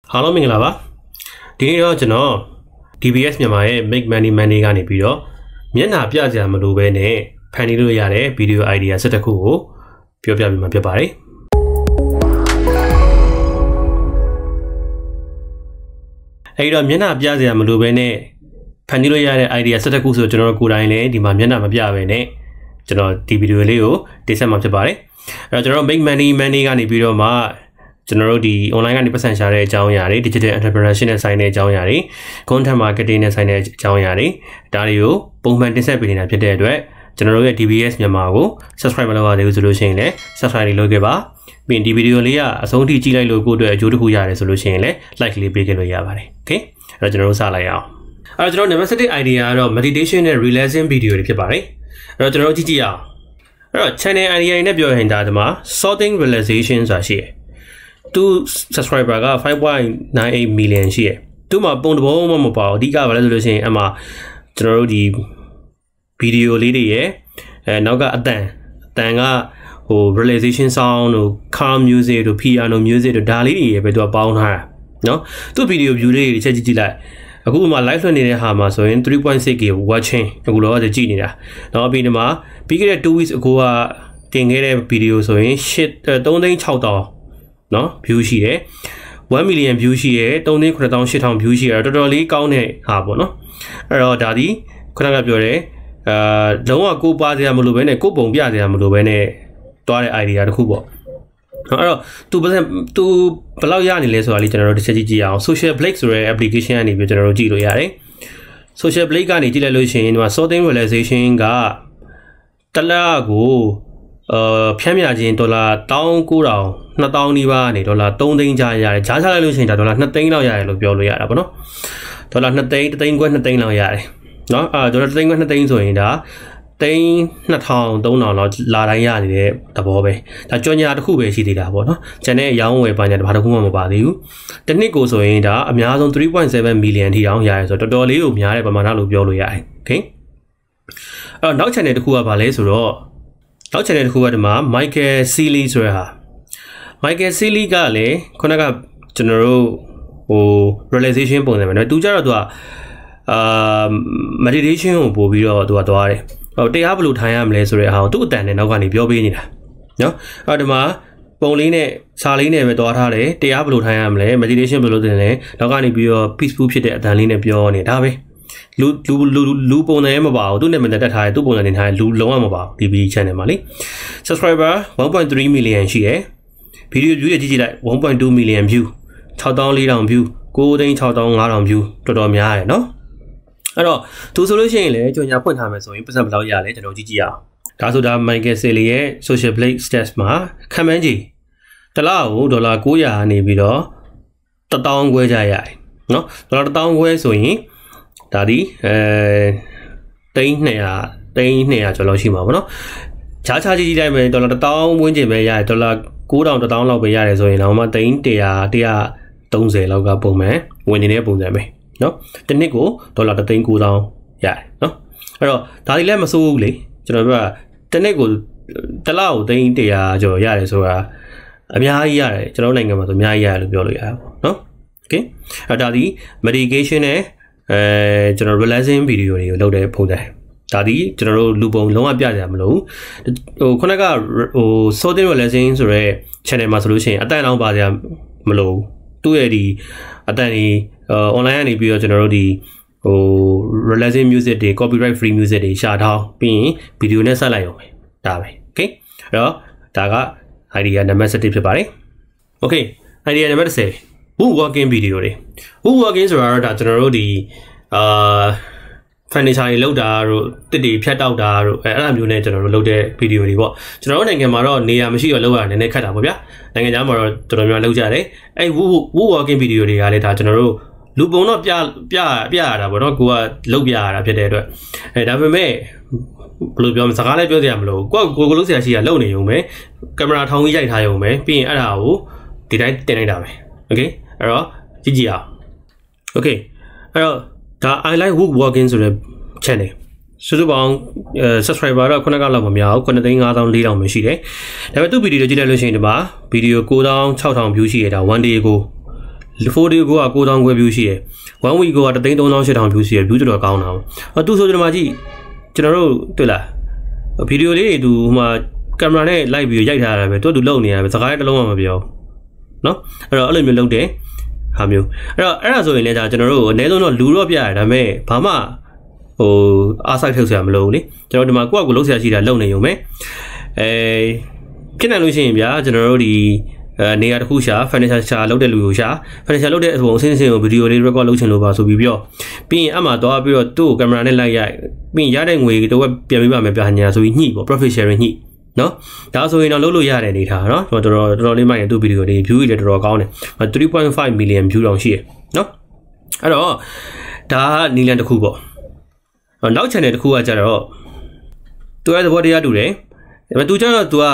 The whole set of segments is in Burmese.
Hello မင်္ဂလာပါဒီနေ့တော့ကျွန်တော် DBS မြန်မာရဲ့ Make Money Money ကနေပြီးတော့မျက်နှာပြစရာမလိုဘဲနဲ့ဖန်တီးလို့ရတဲ့ video idea 7ခုကိုပြောပြပေးမှာဖြစ်ပါတယ်အဲဒီတော့မျက်နှာပြစရာမလိုဘဲနဲ့ဖန်တီးလို့ရတဲ့ idea 7ခုဆိုကျွန်တော်တို့ကိုယ်တိုင်လည်းဒီမှာမျက်နှာမပြဘဲနဲ့ကျွန်တော်ဒီ video လေးကိုတင်ဆက်မှာဖြစ်ပါတယ်အဲ့တော့ကျွန်တော် Make Money Money ကနေပြီးတော့မှကျွန်တော်တို့ဒီ online ကနေပတ်စံရှာတဲ့အကြောင်းအရာတွေ digital entrepreneurship နဲ့ဆိုင်တဲ့အကြောင်းအရာတွေ content marketing နဲ့ဆိုင်တဲ့အကြောင်းအရာတွေဒါတွေကိုပုံမှန်တင်ဆက်ပေးနေတာဖြစ်တဲ့အတွက်ကျွန်တော်တို့ရဲ့ DBS မြန်မာကို subscribe မလုပ်ရသေးဘူးဆိုလို့ရှိရင်လည်း subscribe လုပ်ခဲ့ပါပြီးရင်ဒီ video လေးကအဆုံးထိကြည့်လိုက်လို့ကိုယ့်အတွက်အကျိုးတစ်ခုရတယ်ဆိုလို့ရှိရင်လည်း like လေးပေးခဲ့လို့ရပါတယ် okay အဲ့တော့ကျွန်တော်တို့စလိုက်အောင်အဲ့တော့ကျွန်တော် number 7 idea ကတော့ meditation နဲ့ relaxing video တွေဖြစ်ပါတယ်အဲ့တော့ကျွန်တော်တို့ကြည့်အောင်အဲ့တော့ channel idea နဲ့ပြောရင်ဒါဒီမှာ sorting relaxation ဆိုတာရှိတယ်သူ subscriber က 5.98 million ရှိတယ်သူမှာပုံတပုံမှမပါဘူးအဓိကဘာလဲဆိုလို့ရှိရင်အမှကျွန်တော်တို့ဒီ video လေးတွေရဲ့နောက်ကအတန်ကဟို relaxation sound တို့ calm music တို့ piano music တို့ဒါလေးတွေရဲ့ပဲသူကပေါင်းထားတာเนาะသူ video view လေးတွေချက်ကြည့်လိုက်အခုမှ live လွှင့်နေတဲ့ဟာမှာဆိုရင် 3.6k watching အခုတော့ကြည့်နေတာเนาะပြီးဒီမှာပြီးခဲ့တဲ့2 weeks အကိုကတင်ခဲ့တဲ့ video ဆိုရင် 3,600,000နော် view ရှိတယ်1 million view ရှိတယ်3,980,000 view ရှိတယ်တော်တော်လေးကောင်းတဲ့ဟာပေါ့နော်အဲ့တော့ဒါဒီခုနကပြောတယ်လုံးဝကိုပါစရာမလိုဘဲနဲ့ကိုပုံပြစရာမလိုဘဲနဲ့တွားတဲ့ idea တစ်ခုပေါ့အဲ့တော့သူဘယ်လောက်ရနေလဲဆိုတာလေးကျွန်တော်တို့တစ်ချက်ကြည့်အောင် social blade ဆိုတဲ့ application ကနေပြီးကျွန်တော်တို့ကြည့်လို့ရတယ် social blade ကနေကြည့်လိုက်လို့ရှိရင်ဒီမှာ sorting realization ကတစ်လကိုဖြန့်မြခြင်းဒေါ်လာ19,000 2,000 နီးပါးနေဒေါ်လာ3သိန်းကြားရတယ်ကြားချလိုက်လို့ရှိရင်ဒါဒေါ်လာ2သိန်းလောက်ရတယ်လို့ပြောလို့ရတာပေါ့နော်ဒေါ်လာ2သိန်း3သိန်းခွဲ2သိန်းလောက်ရတယ်နော်ဒေါ်လာ3သိန်းခွဲ2သိန်းဆိုရင်ဒါ3,200 3,000လောက်လာတိုင်းရနေတဲ့သဘောပဲဒါကြော်ညာတစ်ခုပဲရှိသေးတာပေါ့နော်ကျန်တဲ့အရောင်းဝယ်ပါညာတစ်ခုမှမပါသေးဘူးတစ်နှစ်ကိုဆိုရင်ဒါအများဆုံး 3.7 million ထိတောင်ရတယ်ဆိုတော့တော်တော်လေးကိုများတဲ့ပမာဏလို့ပြောလို့ရတယ်โอเคအဲ့တော့နောက် channel တစ်ခုကဘာလဲဆိုတော့နောက် channel တစ်ခုကဒီမှာ Michael Sealy ဆိုတဲ့ဟာ Michael Sealy ကလည်းခုနကကျွန်တော်တို့ဟို realization ပုံစံပဲเนาะသူကြတော့သူကmeditation ကိုပို့ပြီးတော့သူကသွားတယ်ဟိုတရားဘယ်လိုထိုင်ရမလဲဆိုတဲ့ဟာကိုသူ့အတန်နဲ့နောက်ကနေပြောပေးနေတာเนาะအဲ့ဒီမှာပုံလေးနဲ့စာလေးနဲ့ပဲသွားထားတယ်တရားဘယ်လိုထိုင်ရမလဲ meditation ဘယ်လိုသင်လဲနောက်ကနေပြီးတော့ peaceful ဖြစ်တဲ့အတန်လေးနဲ့ပြောနေတာပဲလူပုံစံရဲမပါဘူးသူနဲ့မတက်ထားတယ်သူ့ပုံစံတင်ထားတယ်လူလုံးဝမပါဘူး DB channel မှာလေ subscriber 1.3 million ရှိတယ် video view ကြည့်လိုက် 1.2 million view 6,400 view 9,650,000 view တော်တော်များတယ်เนาะအဲ့တော့သူဆိုလို့ရှိရင်လည်းကြော်ညာဖွင့်ထားမယ်ဆိုရင်ပတ်စံဘယ်လောက်ရလဲကျွန်တော်ကြည့်အောင်ဒါဆိုတာ Michael Sealy ရဲ့ social blade stats မှာခံမှန်းကြည့်တစ်လကိုဒေါ်လာ900နေပြီးတော့1,000ခွဲကြရတယ်เนาะဒေါ်လာ1,000ခွဲဆိုရင်ဒါဒီ3,200ကျော်လောက်ရှိမှာပေါ့နော်ခြားကြည့်လိုက်မယ်ဒေါ်လာ1,000ဝန်းကျင်ပဲရတယ်ဒေါ်လာ9,000 1,000လောက်ပဲရတယ်ဆိုရင်တော့မှ3,130လောက်ကပုံမှန်ဝင်နေတဲ့ပုံစံပဲเนาะတစ်နှစ်ကိုဒေါ်လာ3,900ရတယ်เนาะအဲ့တော့ဒါဒီလည်းမစိုးဘူးလေကျွန်တော်ပြောတာတစ်နှစ်ကိုတစ်လကို3,100ကျော်ရတယ်ဆိုတာအများကြီးရတယ်ကျွန်တော်နိုင်ငံမှာဆိုအများကြီးရတယ်လို့ပြောလို့ရတယ်ပေါ့เนาะโอเคအဲ့ဒါဒီ medication နဲ့ကျွန်တော် relaxing video တွေကိုလုပ်တဲ့ပုံစံဒါဒီကျွန်တော်တို့လူပုံလုံးဝပြကြရမလို့ဟိုခုနကဟို sorting relaxing ဆိုရဲ channel မှာဆိုလို့ရှိရင်အတန်အောင်ပါကြမလို့သူ့ရဲ့ဒီအတန်ဒီonline ကနေပြီးတော့ကျွန်တော်တို့ဒီဟို relaxing music တွေ copyright free music တွေရှာထားပြီးရင် video နဲ့ဆက်လိုက်ရုံပဲဒါပဲ okay အဲ့တော့ဒါက idea number 7ဖြစ်ပါတယ် okay idea number 10 wood working video တွေ wood working ဆိုတာတော့ဒါကျွန်တော်တို့ဒီfurniture တွေလောက်တာတို့တစ်တွေဖြတ်တောက်တာတို့အဲ့လိုမျိုးနဲ့ကျွန်တော်တို့လုပ်တဲ့ video တွေပေါ့ကျွန်တော်တို့နိုင်ငံမှာတော့နေရာမရှိတော့လောက်ရနည်းနည်းခက်တာပေါ့ဗျာနိုင်ငံခြားမှာတော့တော်တော်များလောက်ကြတယ်အဲ့ wood working video တွေကလည်းဒါကျွန်တော်တို့လူပုံတော့ပြရတာပေါ့နော်ကိုကလုပ်ပြရတာဖြစ်တဲ့အတွက်ဒါပေမဲ့ဘယ်လိုပြောမလဲစကားလည်းပြောစရာမလိုကိုလုပ်စရာရှိတာလုပ်နေရုံပဲကင်မရာထောင်ကြီးရိုက်ထားရုံပဲပြီးရင်အဲ့ဒါကိုဒီတိုင်းတင်လိုက်တာပဲ okay အဲ့တော့ကြည့်အောင် okay အဲ့တော့ဒါ I like wood working ဆိုတဲ့ channel စုစုပေါင်း subscriber တော့ခုနကလောက်မများဘူး 9,500,4,000 ပဲရှိတယ်ဒါပေမဲ့သူ့ video ကြည့်လိုက်လို့ရှိရင်ဒီမှာ video 9,600 view ရှိရတာ one day ကို 4 day ကို9000ခွဲ view ရှိတယ် 1 week ကို33800 view ရှိတယ် view တော်တော်ကောင်းတာ။သူဆိုကျွန်တော်မှကြည့်ကျွန်တော်တို့တွေ့လားဗီဒီယိုလေးတွေသူဟိုမှာကင်မရာနဲ့လိုက်ပြီးရိုက်ထားတာပဲသူလုပ်နေရပဲစကားတစ်လုံးမှမပြောနော်အဲ့လိုမျိုးလုပ်တယ်ဟာမျိုးအဲ့ဒါဆိုရင်လည်းဒါကျွန်တော်တို့အနည်းဆုံးတော့လူတော့ပြရတယ်ဒါပေမဲ့ဘာမှဟိုအားစိုက်ထုတ်ဆရာမလိုဘူးလေကျွန်တော်ဒီမှာကိုယ့်အကူလုံးဆရာရှိတာလုပ်နေရုံပဲဖြစ်နိုင်လို့ရှိရင်ဗျာကျွန်တော်တို့ဒီနေရာတစ်ခုရှာ furniture ရှာလုပ်တဲ့လူကိုရှာ furniture လုပ်တဲ့အပုံအစင်းစင်းကိုဗီဒီယိုလေး record လုပ်ချင်လို့ပါဆိုပြီးတော့ပြီးရင်အမှသွားပြီးတော့သူ့ကိုကင်မရာနဲ့လိုက်ရိုက်ပြီးရင်ရတဲ့ငွေတော့ပြန်ပေးပါမယ်ဗျာညာဆိုပြီးညှိပေါ့ profit sharing ညှိနော်ဒါဆိုရင်တော့လုပ်လို့ရတဲ့အနေထားနော်ကျွန်တော်တော်လေးမှရင်သူ့ဗီဒီယိုတွေ view တွေတော်တော်ကောင်းတယ် 3.5 million view တောင်ရှိတယ်နော်အဲ့တော့ဒါကနီလန်တစ်ခုပေါ့နောက် channel တစ်ခုကကြတော့သူရဲ့သဘောတရားတူတယ်ဒါပေမဲ့သူကျတော့သူက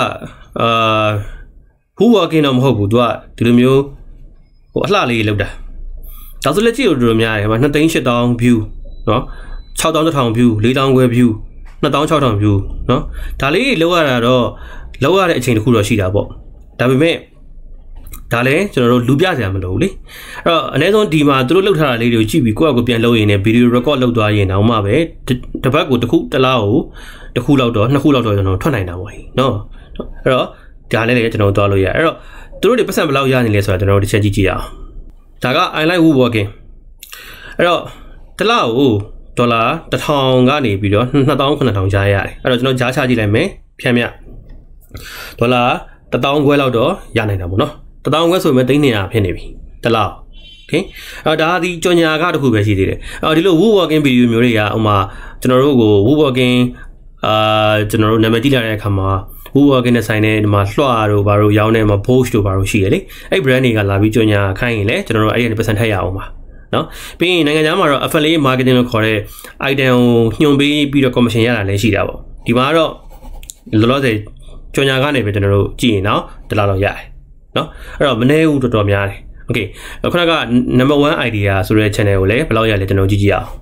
who working တော့မဟုတ်ဘူးသူကဒီလိုမျိုးဟိုအလှလေးလောက်တာဒါဆိုလက်ကြည့်လို့တော်များတယ်မှာ2,800 view နော်6,100 view 4,000 ခွဲ view 2,600 view နော်ဒါလေးလောက်ရတာတော့လောက်ရတဲ့အချိန်တစ်ခုတော့ရှိတာပေါ့ဒါပေမဲ့ဒါလည်းကျွန်တော်တို့လူပြစရာမလိုဘူးလေအဲ့တော့အနည်းဆုံးဒီမှာသူတို့လောက်ထားတာလေးတွေကိုကြည့်ပြီးကိုယ့်အကူပြန်လုပ်ရင်းနဲ့ဗီဒီယို record လုပ်သွားရင်တော့မှပဲတစ်ပတ်ကိုတစ်ခုတစ်လားကိုတစ်ခုလောက်တော့နှစ်ခုလောက်တော့ကျွန်တော်ထွက်နိုင်တာပေါ့နော်အဲ့တော့ဒါလည်းကျွန်တော်သွားလို့ရအဲ့တော့သူတို့တွေပတ်စံဘယ်လောက်ရနေလဲဆိုတာကျွန်တော်တို့တစ်ချက်ကြည့်ကြည့်အောင်ဒါက I like woodworking အဲ့တော့တစ်လားကိုဒေါ်လာ1000ကနေပြီးတော့29,000ကြားရတယ်အဲ့တော့ကျွန်တော်ကြားချကြည့်လိုက်မယ်ဖြန့်မြဒေါ်လာ1000ခွဲလောက်တော့ရနိုင်တာပေါ့နော်1000ခွဲဆိုရင်300ဖြစ်နေပြီတစ်လားโอเคအဲ့ဒါဒီကြော်ညာကတခုပဲရှိသေးတယ်အဲ့တော့ဒီလို woodworking video မျိုးတွေကဥမာကျွန်တော်တို့ကို woodworking ကျွန်တော်တို့နာမည်ကြည့်လိုက်တဲ့အခါမှာwoodworking နဲ့ဆိုင်တဲ့ဒီမှာလွှတ်တို့ဘာတို့ရောင်းနေမှာ Bosch တို့ဘာတို့ရှိရလေအဲ့ brand တွေကလာပြီးကြော်ညာခိုင်းရင်လည်းကျွန်တော်တို့အဲ့ဒီ percent ထည့်ရအောင်ပါနော်ပြီးရင်နိုင်ငံခြားမှာတော့ affiliate marketing လို့ခေါ်တဲ့ item ကိုညွှန်ပေးပြီးတော့ commission ရတာလည်းရှိတာပေါ့ဒီမှာတော့လောလောဆယ်ကြော်ညာကနေပဲကျွန်တော်တို့ကြည့်ရင်တော့တလားတော့ရတယ်နော်အဲ့တော့မနေဘူးတော်တော်များတယ် okay ခုနက number 1 idea ဆိုတဲ့ channel ကိုလည်းဘယ်လောက်ရလဲကျွန်တော်ကြည့်ကြည့်အောင်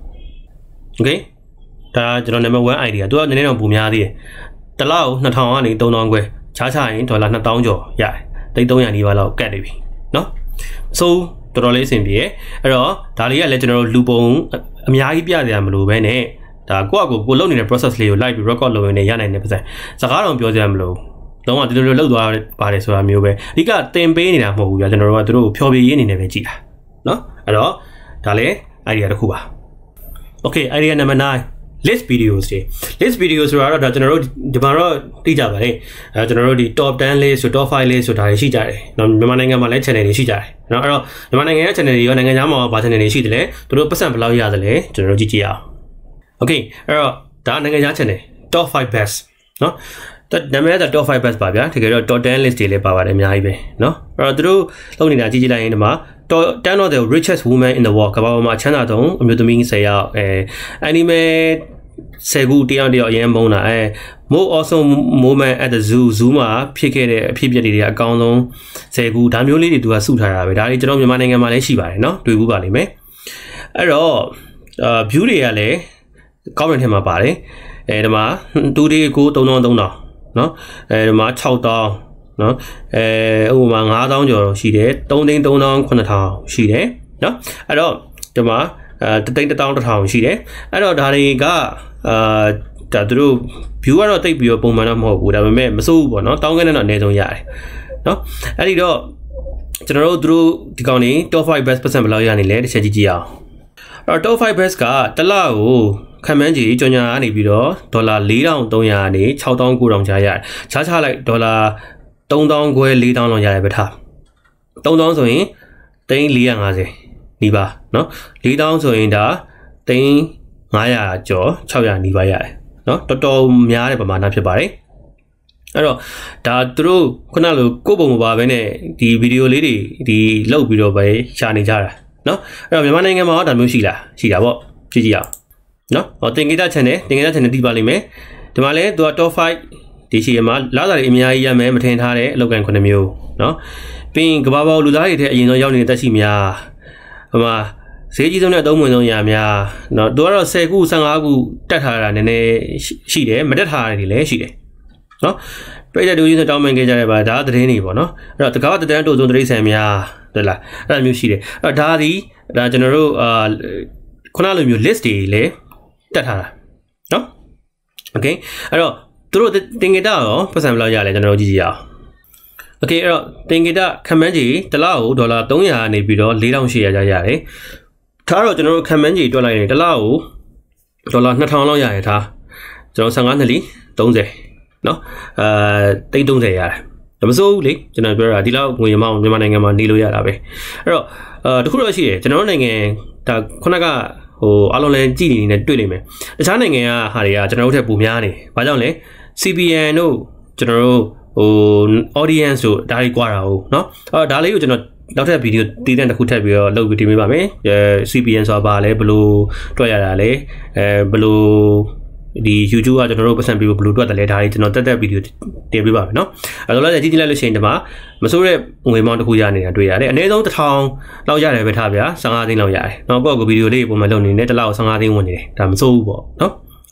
okay ဒါကျွန်တော် number 1 idea သူကနည်းနည်းတော့ပုံများသေးတယ်တလားကို2000ကနေ3000ခွဲချားချရင်ဒေါ်လာ2000ကျော်ရတယ်300နီးပါးလောက်ကတ်နေပြီနော်ဆိုတော်တော်လေးအဆင်ပြေအဲ့တော့ဒါလေးကလည်းကျွန်တော်တို့လူပုံအများကြီးပြရမလို့ပဲနဲ့ဒါကိုယ့်အကိုလုပ်နေတဲ့ process လေးကိုလိုက်ပြီး record လုပ်ရင်းနဲ့ရနိုင်တဲ့ပတ်စံစကားတော့ပြောစရာမလိုလုံးဝဒီလိုလုပ်သွားပါတယ်ဆိုတာမျိုးပဲအဓိကတင်ပေးနေတာမဟုတ်ဘူးဗျာကျွန်တော်တို့ကသူတို့ဖြောပြရေးအနေနဲ့ပဲကြည့်တာနော်အဲ့တော့ဒါလည်း idea တစ်ခုပါ okay idea number 9 list videos တွေ list videos ဆိုတာတော့ဒါကျွန်တော်တို့ဒီမှာတော့သိကြပါလေအဲကျွန်တော်တို့ဒီ top 10 list ဆို top 5 list ဆိုတာတွေရှိကြတယ်နော်မြန်မာနိုင်ငံမှာလည်း channel တွေရှိကြတယ်နော်အဲ့တော့မြန်မာနိုင်ငံရဲ့ channel တွေရောနိုင်ငံခြားမှာဘာ channel တွေရှိတယ်လဲသူတို့ပတ်စံဘယ်လောက်ရတယ်လဲကျွန်တော်တို့ကြည့်ကြည့်အောင် okay အဲ့တော့ဒါနိုင်ငံခြား channel top 5 best နော်နာမည်က top 5 best ပါဗျာတကယ်တော့ top 10 list တွေလည်းပါပါတယ်အများကြီးပဲနော်အဲ့တော့သူတို့လုပ်နေတာကြည့်ကြည့်လိုက်ရင်ဒီမှာ top 10 of the richest women in the world ကမ္ဘာပေါ်မှာအချမ်းသာဆုံးအမျိုးသမီး10ယောက်anime 10ခုတယောက်အရင်မုန်းတာmore awesome moment at the zoo မှာဖြစ်ခဲ့တဲ့အဖြစ်အပျက်တွေအကောင်းဆုံး10ခုဒါမျိုးလေးတွေသူကစုထားတာပဲဒါတွေကျွန်တော်မြန်မာနိုင်ငံမှာလည်းရှိပါတယ်เนาะတွေ့ဘူးပါလိမ့်မယ်အဲ့တော့ view တွေကလည်း comment ထဲမှာပါတယ်ဒီမှာ2 day ကို3300เนาะဒီမှာ6000เนาะဥပမာ9000ကျော်ရှိတယ်3,300,000 ရှိတယ်เนาะအဲ့တော့ဒီမှာ3,100,000 ရှိတယ်အဲ့တော့ဒါတွေကဒါသူတို့ view ကတော့တိတ်ပြီးတော့ပုံမှန်တော့မဟုတ်ဘူးဒါပေမဲ့မစိုးဘူးပေါ့နော်တောင်းခဲ့တဲ့တော့အနည်းဆုံးရတယ်နော်အဲ့ဒီတော့ကျွန်တော်တို့သူတို့ဒီကောင်နေ top 5 best percent ဘယ်လောက်ရနေလဲတစ်ချက်ကြည့်ကြည့်အောင်အဲ့တော့ top 5 best ကတစ်လကိုခံမှန်းကြီးကြော်ညာကနေပြီးတော့ဒေါ်လာ 4,300 ကနေ 6,900 ကြားရတယ်ချားချလိုက်ဒေါ်လာ 3,000 ခွဲ 4,000 လောက်ရတယ်ပဲထား 3,000 ဆိုရင်3,450နီးပါเนาะ 4,000 ဆိုရင်ဒါ3,500 ကျော် 600 နီးပါရတယ်เนาะတော်တော်များတဲ့ပမာဏဖြစ်ပါတယ်အဲ့တော့ဒါသူတို့ခုနလိုကိုယ့်ပုံမပါဘဲနဲ့ဒီဗီဒီယိုလေးတွေဒီလောက်ပြီးတော့ပဲရှာနေကြတာเนาะအဲ့တော့မြန်မာနိုင်ငံမှာဒါမျိုးရှိလားရှိတာပေါ့ကြည့်ကြည့်အောင်เนาะဟောတင်ကိတာ channel တီးပါလိမ့်မယ်ဒီမှာလဲသူက top 5ဒီရှိရမှာလာတာတွေအများကြီးရမယ်မထင်ထားတဲ့အလောက်ကန်9မျိုးเนาะပြီးရင်ကဘာပေါလူသားတွေတဲ့အရင်ဆုံးရောက်နေတဲ့တက်ရှိများဟိုမှာဈေးကြီးဆုံးနဲ့အသုံးဝင်ဆုံးရာများเนาะသူကတော့10ခု15ခုတက်ထားတာနည်းနည်းရှိတယ်မတက်ထားတာတွေလည်းရှိတယ်เนาะပြည်တဲ့လူကြီးဆိုတောင်းပန်ခဲ့ကြတယ်ပါဒါသတင်းတွေပေါ့နော်အဲ့တော့တကားတဲ့တိုးစုံတိရစ္ဆာန်များဟုတ်လားအဲ့လိုမျိုးရှိတယ်အဲ့တော့ဒါကျွန်တော်တို့ခုနလိုမျိုး list တွေလည်းတက်ထားတာနော် okay အဲ့တော့သူတို့တင်ကြတာရောပတ်စံဘယ်လောက်ရလဲကျွန်တော်တို့ကြည့်ကြည့်အောင် okay အဲ့တော့တင်ကြတာခမန်းကြီးတစ်လကိုဒေါ်လာ300နေပြီးတော့4800ရရတယ်ထားတော့ကျွန်တော်တို့ခမန်းကြီးတွက်လိုက်ရင်တစ်လကိုဒေါ်လာ2000လောက်ရရထားကျွန်တော်15နှစ်လီ30နော်တိတ်30ရတယ်မစိုးဘူးလေကျွန်တော်ပြောတာဒီလောက်ငွေရမအောင်မြန်မာနိုင်ငံမှာနေလို့ရတာပဲအဲ့တော့တခုတော့ရှိတယ်ကျွန်တော်တို့နိုင်ငံဒါခုနကအားလုံးလည်းကြည်နေနေတွေ့နေမယ်တခြားနိုင်ငံကဟာတွေကကျွန်တော်တို့ထက်ပိုများနေဘာကြောင့်လဲ CBN တို့ကျွန်တော်တို့audience တို့ဒါတွေကြွားတာဟုတ်နော်ဒါလေးကိုကျွန်တော်နောက်ထပ်ဗီဒီယိုတည်တဲ့တစ်ခုထပ်ပြီးတော့လုပ်ပြီးတင်ပေးပါမယ်CBN ဆိုတာဘာလဲဘယ်လိုတွက်ရတာလဲဘယ်လိုဒီ YouTube ကကျွန်တော်တို့ပတ်စံပြီးဘယ်လိုတွက်တယ်လဲဒါတွေကျွန်တော်တက်ဗီဒီယိုတင်ပေးပါမယ်နော်အဲ့တော့လည်းကြည့်ကြည့်လိုက်လို့ရှိရင်ဒီမှာမစိုးတဲ့ငွေမောင်းတစ်ခုရနေတာတွေ့ရတယ်အနည်းဆုံး1000လောက်ရတယ်ပဲထားဗျာ15သိန်းလောက်ရတယ်နောက်ပေါ့ကဗီဒီယိုလေးပုံမှန်လုပ်နေတယ်တစ်လောက်15သိန်းဝင်နေတယ်ဒါမစိုးဘူးပေါ့နော်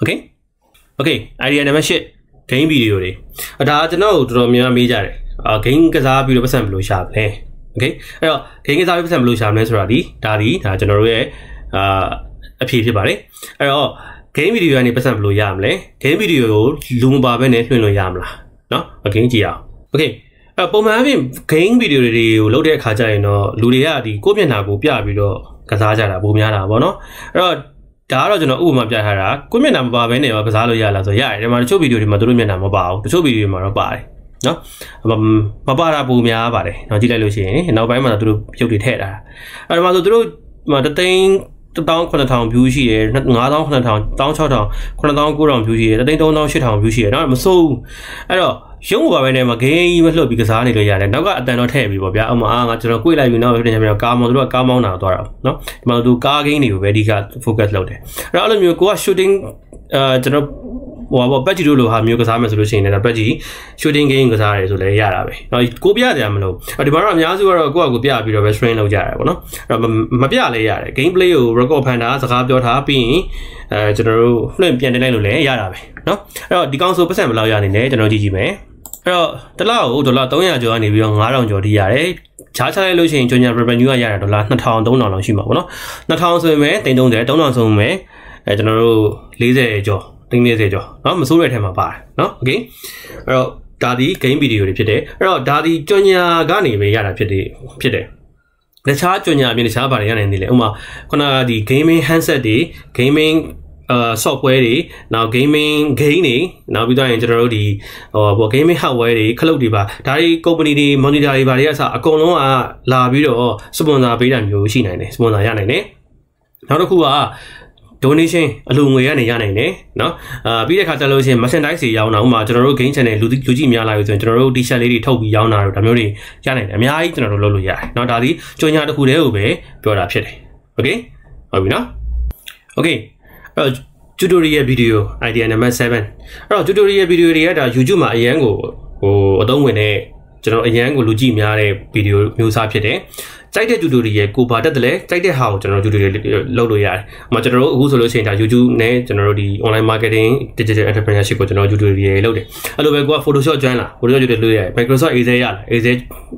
okay idea number 8 game ဗီဒီယိုတွေဒါကျွန်တော်တို့တော်တော်များများမေးကြတယ်game ကစားပြီးတော့ပတ်စံဘယ်လိုရှာမလဲ okay အဲ့တော့ game ကစားပြီးပတ်စံဘယ်လိုရှာမလဲဆိုတာဒါကျွန်တော်တို့ရဲ့အဖြေဖြစ်ပါတယ်အဲ့တော့game video ကနေပတ်စံဘယ်လိုရမလဲ game video ကိုလူမပါဘဲနဲ့လွှင့်လို့ရမလားเนาะ game ကြည့်အောင် okay ပုံမှန်အပြင် game video တွေကိုလုပ်တဲ့အခါကျရင်တော့လူတွေကဒီကိုယ့်မျက်နှာကိုပြပြီးတော့ကစားကြတာပုံများတာပေါ့เนาะအဲ့တော့ဒါကတော့ကျွန်တော်ဥပမာပြထားတာကိုယ့်မျက်နှာမပါဘဲနဲ့ရောကစားလို့ရလားဆိုရတယ်ဒီမှာတချို့ video တွေမှာတို့မျက်နှာမပါဘူးတချို့ video တွေမှာတော့ပါတယ်เนาะမပါတာပုံများပါတယ်เนาะကြည့်လိုက်လို့ရှိရင်နောက်ပိုင်းမှာတို့ရုပ်တွေထည့်တာအဲ့ဒီမှာဆိုတို့တသိန်း1,900 view ရှိတယ်5,900 16,000 9,900 view ရှိတယ်3,800 view ရှိတယ်နော်မစိုးဘူးအဲ့တော့ရုံးပါပဲနဲ့မှာ game ကြီးမလှုပ်ပြီးကစားနေလို့ရတယ်နောက်ကအတန်တော့ထည့်ပြီးပေါ့ဗျာအမငါကျွန်တော်ကိုယ်လိုက်ပြီးနောက်ပြန်ပြန်ကားမောင်းတို့ကကားမောင်းတာသွားတာနော်ဒီမှာသူကား game တွေကိုပဲအဓိက focus လုပ်တယ်အဲ့တော့အဲ့လိုမျိုးကိုက shooting ကျွန်တော်ပတ်ကြီးတို့လိုဟာမျိုးကစားမယ်ဆိုလို့ရှိရင်လည်းပတ်ကြီး shooting game ကစားရတယ်ဆိုလည်းရတာပဲ။နော်ကိုပြရတယ်မလို့ဒီမှာတော့အများစုကတော့ကိုယ့်အကူပြပြီးတော့ပဲ stream လုပ်ကြရတယ်ပေါ့နော်။အဲ့တော့မပြလဲရတယ် gameplay ကို record ဖန်တာစကားပြောထားပြီးရင်ကျွန်တော်တို့လွှင့်ပြန်တင်လိုက်လို့လည်းရတာပဲနော်။အဲ့တော့ဒီကောင်ဆိုပတ်စံဘယ်လောက်ရနေလဲကျွန်တော်ကြည့်ကြည့်မယ်။အဲ့တော့တစ်လကိုဒေါ်လာ300ကျော်ကနေပြီးတော့9000ကျော်ထိရတယ်။ခြားချလိုက်လို့ရှိရင်ကျွန်တော် revenue ကရတာဒေါ်လာ2000 3000လောက်ရှိမှာပေါ့နော်။2000ဆိုရင်ပဲ330 3000ဆိုရင်ပဲကျွန်တော်တို့40ကျော်30ကျော်เนาะမစိုးတဲ့ထဲမှာပါတယ်เนาะ okay အဲ့တော့ဒါဒီ game video တွေဖြစ်တယ်အဲ့တော့ဒါဒီကြော်ညာကနေပဲရတာဖြစ်တယ်တခြားကြော်ညာအပြင်တခြားဘာတွေရနိုင်နေလဲဥပမာခုနကဒီ gaming handset တွေ gaming software တွေနောက် gaming game တွေနောက်ပြီးတော့ရင်ကျွန်တော်တို့ဒီgaming hardware တွေခလုတ်တွေပါဒါတွေ company တွေ monitor တွေဘာတွေအစအကုန်လုံးကလာပြီးတော့ sponsor ပေးတာမျိုးရှိနိုင်တယ် sponsor ရနိုင်တယ်နောက်တစ်ခုကdonation အလူငွေကနေရနိုင်တယ်เนาะပြီးတဲ့ခါကျလို့ရှိရင် merchandise တွေရောင်းတာဥပမာကျွန်တော်တို့ game channel လူကြည့်များလာပြီဆိုရင်ကျွန်တော်တို့ t-shirt လေးတွေထုတ်ပြီးရောင်းတာတို့ဒါမျိုးတွေရနိုင်တယ်အများကြီးကျွန်တော်တို့လုပ်လို့ရတယ်เนาะဒါဒီကြော်ညာတစ်ခုတည်းကိုပဲပြောတာဖြစ်တယ် okay ဟုတ်ပြီเนาะ okay အဲ့တော့ tutorial video idea number 7အဲ့တော့ tutorial video တွေကဒါ YouTube မှာအရန်ကိုအသုံးဝင်တဲ့ကျွန်တော်အရန်ကိုလူကြည့်များတဲ့ video မျိုးစားဖြစ်တယ်ကြိုက်တဲ့ tutorial ကိုပါတက်တယ်လေကြိုက်တဲ့ဟာကိုကျွန်တော် tutorial လုပ်လို့ရတယ်။ကျွန်တော်တို့အခုဆိုလို့ရှိရင်ဒါ YouTube နဲ့ကျွန်တော်တို့ဒီ online marketing digital entrepreneurship ကိုကျွန်တော် tutorial လုပ်တယ်။အဲ့လိုပဲကိုက Photoshop ကျွမ်းလာ Photoshop ကျွတ်လို့ရတယ် Microsoft Excel ရလာ Excel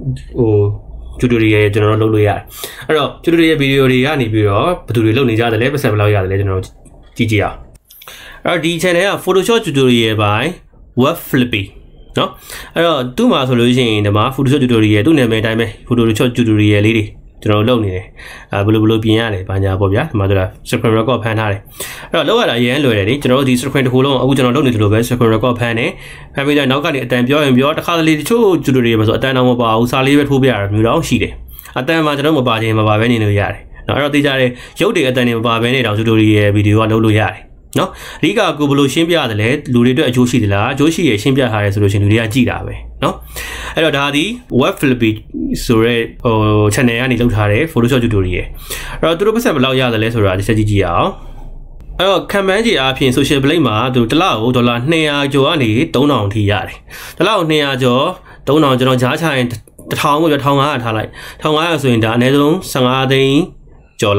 tutorial ကျွန်တော်တို့လုပ်လို့ရတယ်။အဲ့တော့ tutorial video တွေကနေပြီးတော့ဘယ်သူတွေလုပ်နေကြတယ်လဲပတ်စံဘယ်လောက်ရတယ်လဲကျွန်တော်ကြည့်ကြည့်အောင်။အဲ့တော့ဒီ channel က Photoshop tutorial by Web Flippyနော်အဲ့တော့သူ့မှာဆိုလို့ရှိရင်ဒီမှာ Photoshop tutorial သူ့နာမည်အတိုင်းပဲ Photoshop tutorial လေးတွေကျွန်တော်လုပ်နေတယ်ဘယ်လိုပြင်ရတယ်ဘာညာပေါ့ဗျာဒီမှာဆိုတာ screen record ဖမ်းထားတယ်အဲ့တော့လောက်ရတာအရင်လွယ်တယ်လေကျွန်တော်တို့ဒီ screen တစ်ခုလုံးအခုကျွန်တော်လုပ်နေသလိုပဲ screen record ဖမ်းတယ်ဖမ်းပြီးတော့နောက်ကနေအတန်ပြောရင်ပြောတစ်ခါတလေတချို့ tutorial မှာဆိုအတန်တော့မပါဘူးစာလေးပဲထိုးပြရတာမျိုးတော့ရှိတယ်အတန်မှာကျွန်တော်မပါခြင်းမပါဘဲနေလို့ရတယ်နော်အဲ့တော့သိကြတယ်ရုပ်တွေအတန်တွေမပါဘဲနေတော့ tutorial video ကလုပ်လို့ရတယ်နော်အဓိကကိုဘယ်လိုရှင်းပြရတယ်လဲလူတွေအတွက်အကျိုးရှိသလားအကျိုးရှိရရှင်းပြထားရဲဆိုလို့ရှင်လူတွေကကြည့်တာပဲနော်အဲ့တော့ဒါဒီ Web Flippy ဆိုရဲchannel ကနေလုပ်ထားတဲ့ Photoshop tutorial အဲ့တော့သူတို့ပတ်စံဘယ်လောက်ရတယ်လဲဆိုတာတစ်ချက်ကြည့်ကြည့်အောင်အဲ့တော့ခံမှန်းကြီးအားဖြင့် social blade မှာသူတစ်လကိုဒေါ်လာ200ကျော်ကနေ3000ထိရတယ်တစ်လကို200ကျော်3000ကျွန်တော်ကြားချရင်1000ကို1500ထားလိုက်1500ဆိုရင်ဒါအနည်းဆုံး15သိန်းကျော်လောက်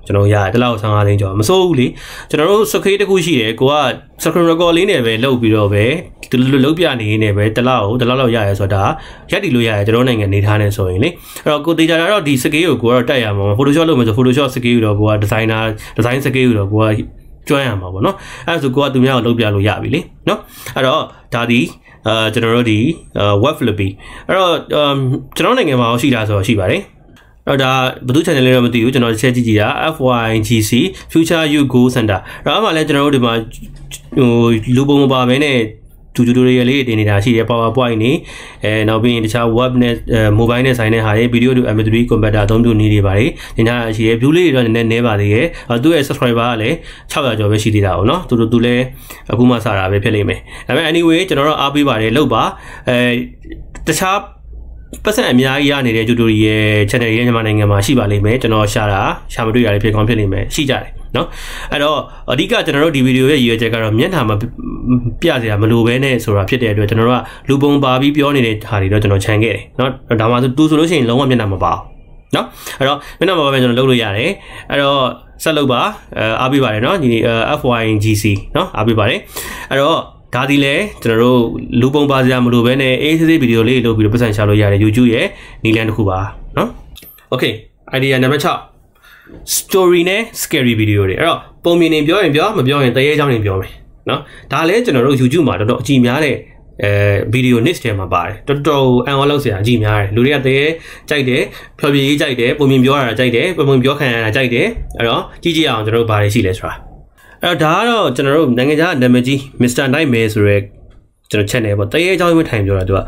ကျွန်တော်ရတယ်တလောက်15သိန်းကျော်မစိုးဘူးလေကျွန်တော်တို့စကေးတစ်ခုရှိတယ်ကိုက screen record လေးနဲ့ပဲလုပ်ပြီးတော့ပဲဒီလိုလုပ်ပြနေနေပဲတလောက်ရရဲဆိုတာရက်တီလို့ရရဲကျွန်တော်နိုင်ငံနေထားနေဆိုရင်လေအဲ့တော့ကိုတေချာတော့ဒီစကေးကိုတော့တက်ရမှာ Photoshop လုပ်မယ်ဆို Photoshop စကေးကိုတော့ကိုကဒီဇိုင်းစကေးကိုတော့ကိုကကျွမ်းရမှာပေါ့နော်အဲ့ဒါဆိုကိုကသူများကိုလုပ်ပြလို့ရပြီလေနော်အဲ့တော့ဒါဒီကျွန်တော်တို့ဒီ web flippy အဲ့တော့ကျွန်တော်နိုင်ငံမှာရှိတာဆိုတော့ရှိပါတယ်အဲ့ဒါဘယ်သူ channel လေးတော့မသိဘူးကျွန်တော်ချက်ကြည့်ကြည့်တာ FYGC Future You Go Center အဲ့မှာလည်းကျွန်တော်တို့ဒီမှာဟိုလူပုံမပါဘဲနဲ့tutorial လေးတင်နေတာရှိတယ် PowerPoint နေနောက်ပြီးရင်တခြား web နဲ့ mobile နဲ့ဆိုင်တဲ့ဟာတွေ video to MP3 converter အသုံးပြုနေပါတယ်ဒီနာရှိတယ် view လေးတွေတော့နည်းနည်းပါသေးတယ်သူ့ရဲ့ subscriber ကလည်း600ကျော်ပဲရှိသေးတာပေါ့နော်သူလည်းအခုမှစတာပဲဖြစ်လိမ့်မယ်ဒါပေမဲ့ anyway ကျွန်တော်တို့အားပေးပါတယ်လောက်ပါတခြားပတ်စံအများကြီးရနေတဲ့ tutorial channel ရဲ့မြန်မာနိုင်ငံမှာရှိပါလိမ့်မယ်ကျွန်တော်ရှာမတွေ့ရတဲ့ဖြစ်ကောင်းဖြစ်လိမ့်မယ်ရှိကြတယ်နော်အဲ့တော့အဓိကကျွန်တော်တို့ဒီဗီဒီယိုရဲ့ရည်ရွယ်ချက်ကတော့မျက်နှာမှာပြစရာမလိုဘဲနဲ့ဆိုတာဖြစ်တဲ့အတွက်ကျွန်တော်တို့ကလူပုံပါပြီးပြောနေတဲ့ဟာတွေတော့ကျွန်တော်ခြံခဲ့တယ်နော်ဒါမှသူဆိုလို့ရှိရင်လုံးဝမျက်နှာမပါဘူးနော်အဲ့တော့မျက်နှာမပါဘဲကျွန်တော်လုပ်လို့ရတယ်အဲ့တော့ဆက်လုပ်ပါအားပေးပါတယ်နော်ဒီ FYGC နော်အားပေးပါတယ်အဲ့တော့ဒါဒီလဲကျွန်တော်တို့လူပုံပါစရာမလိုဘဲနဲ့အေးဆေးဆေးဗီဒီယိုလေးလုပ်ပြီးတော့ပတ်စံရှာလို့ရတယ် YouTube ရဲ့နီလန်တစ်ခုပါနော် Okay idea number 6 story နဲ့ scary video တွေအဲ့တော့ပုံမြင်နေပြောရင်ပြောမပြောရင်တရေချောင်းနေပြောမယ်နော်ဒါလည်းကျွန်တော်တို့ YouTube မှာတော်တော်အကြည့်များတဲ့video niche ထဲမှာပါတယ်တော်တော်အန်အော်လောက်ဆရာအကြည့်များတယ်လူတွေကတရေကြိုက်တယ်ဖြောပြရေးကြိုက်တယ်ပုံမြင်ပြောရတာကြိုက်တယ်ပုံမြင်ပြောခံရတာကြိုက်တယ်အဲ့တော့ကြည့်ကြည့်အောင်ကျွန်တော်တို့ဘာတွေရှိလဲဆိုတာအဲ့တော့ဒါကတော့ကျွန်တော်တို့နိုင်ငံခြားနာမည်ကြီး Mr. Nightmare ဆိုရဲကျွန်တော် channel ပေါ့တရေချောင်းမျိုးထိုင်ပြောတာသူက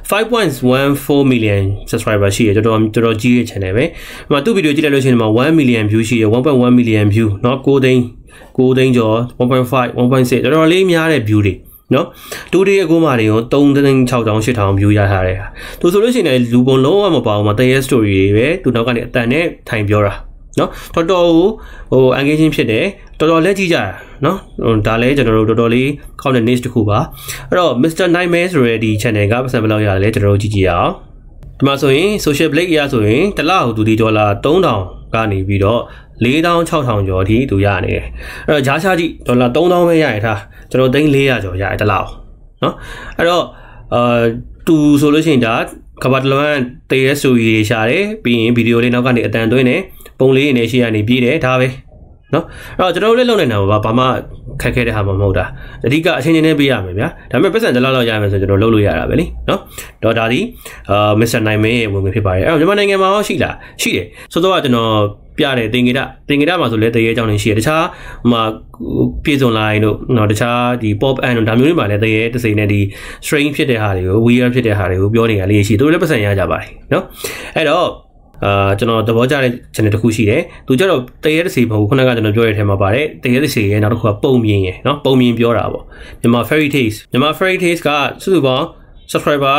5.14 million subscriber ရှိတယ်တော်တော်ကြီးတဲ့ channel ပဲဟိုမှာသူ့ video ကြည့်လိုက်လို့ရှိရင်1 million view ရှိတယ် 1.1 million view เนาะ9သိန်းကျော် 1.5 1.6 တော်တော်လေးများတဲ့ view တွေเนาะတူတွေအကူမာတွေရော3,600,000 view ရထားတယ်ဟာသူဆိုလို့ရှိရင်လူပုံလုံးဝမပါဘူးမှာတရေ story တွေပဲသူနောက်ကနေအတန်နဲ့ထိုင်ပြောတာနော်တော်တော်ဟို engaging ဖြစ်တယ်တော်တော်လက်ကြည့်ကြတာနော်ဒါလည်းကျွန်တော်တို့တော်တော်လေးကောင်းတဲ့ niche တစ်ခုပါအဲ့တော့ Mr. Nightmare ဆိုတဲ့ဒီ channel ကပတ်စံဘယ်လောက်ရတယ်လဲကျွန်တော်တို့ကြည့်ကြည့်အောင်ဒီမှာဆိုရင် social blade အရဆိုရင်တစ်လဟိုသူဒီဒေါ်လာ 3,000 ကနေပြီးတော့ 4,600 ကျော်အထိသူရနေတယ်အဲ့တော့ဂျားရှားကြည့်ဒေါ်လာ 3,000 ပဲရရထားကျွန်တော်3,400 ကျော်ရတယ်တစ်လနော်အဲ့တော့သူဆိုလို့ရှိရင်ဒါကဘာတလွန်တရေဆူကြီးရှာတယ်ပြီးရင်ဗီဒီယိုလေးနောက်ကနေအတန်သွင်းတယ်ပုံလေးနေရှိရနေပြီးတယ်ဒါပဲနော်အဲ့တော့ကျွန်တော်တို့လည်းလုပ်နေတာဘာမှခက်ခဲတဲ့ဟာမှမဟုတ်တာအဓိကအချင်းချင်းနဲ့ပေးရမယ်ဗျာဒါပေမဲ့ပတ်စံတလောက်ရမယ်ဆိုကျွန်တော်လုပ်လို့ရတာပဲလीနော်တော့ဒါဒီMr. Nightmare ရဲ့ဝင်ငွေဖြစ်ပါတယ်အဲ့တော့မြန်မာနိုင်ငံမှာရောရှိလားရှိတယ်ဆိုတော့ကျွန်တော်ပြတယ်တင်ကြတာမှာဆိုလဲတရေအကြောင်းနေရှိတယ်တခြားဟိုမှာပြေဆုံးလိုင်းတို့နော်တခြားဒီ pop and တို့ဒါမျိုးတွေမှာလည်းတရေတစ်စိမ့်နဲ့ဒီ strange ဖြစ်တဲ့ဟာတွေကို weird ဖြစ်တဲ့ဟာတွေကိုပြောနေတာလေးရှိသူတို့လည်းပတ်စံရကြပါတယ်နော်အဲ့တော့ကျွန်တော်သဘောကျတဲ့ channel တစ်ခုရှိတယ်သူကျတော့တရေတစ်စီမဟုတ်ဘူးခုနကကျွန်တော်ပြောရတဲ့ထဲမှာပါတယ်တရေတစ်စီရဲ့နောက်တစ်ခုကပုံမြင်ရယ်နော်ပုံမြင်ပြောတာပေါ့မြန်မာ fairy tales ကစုစုပေါင်း subscriber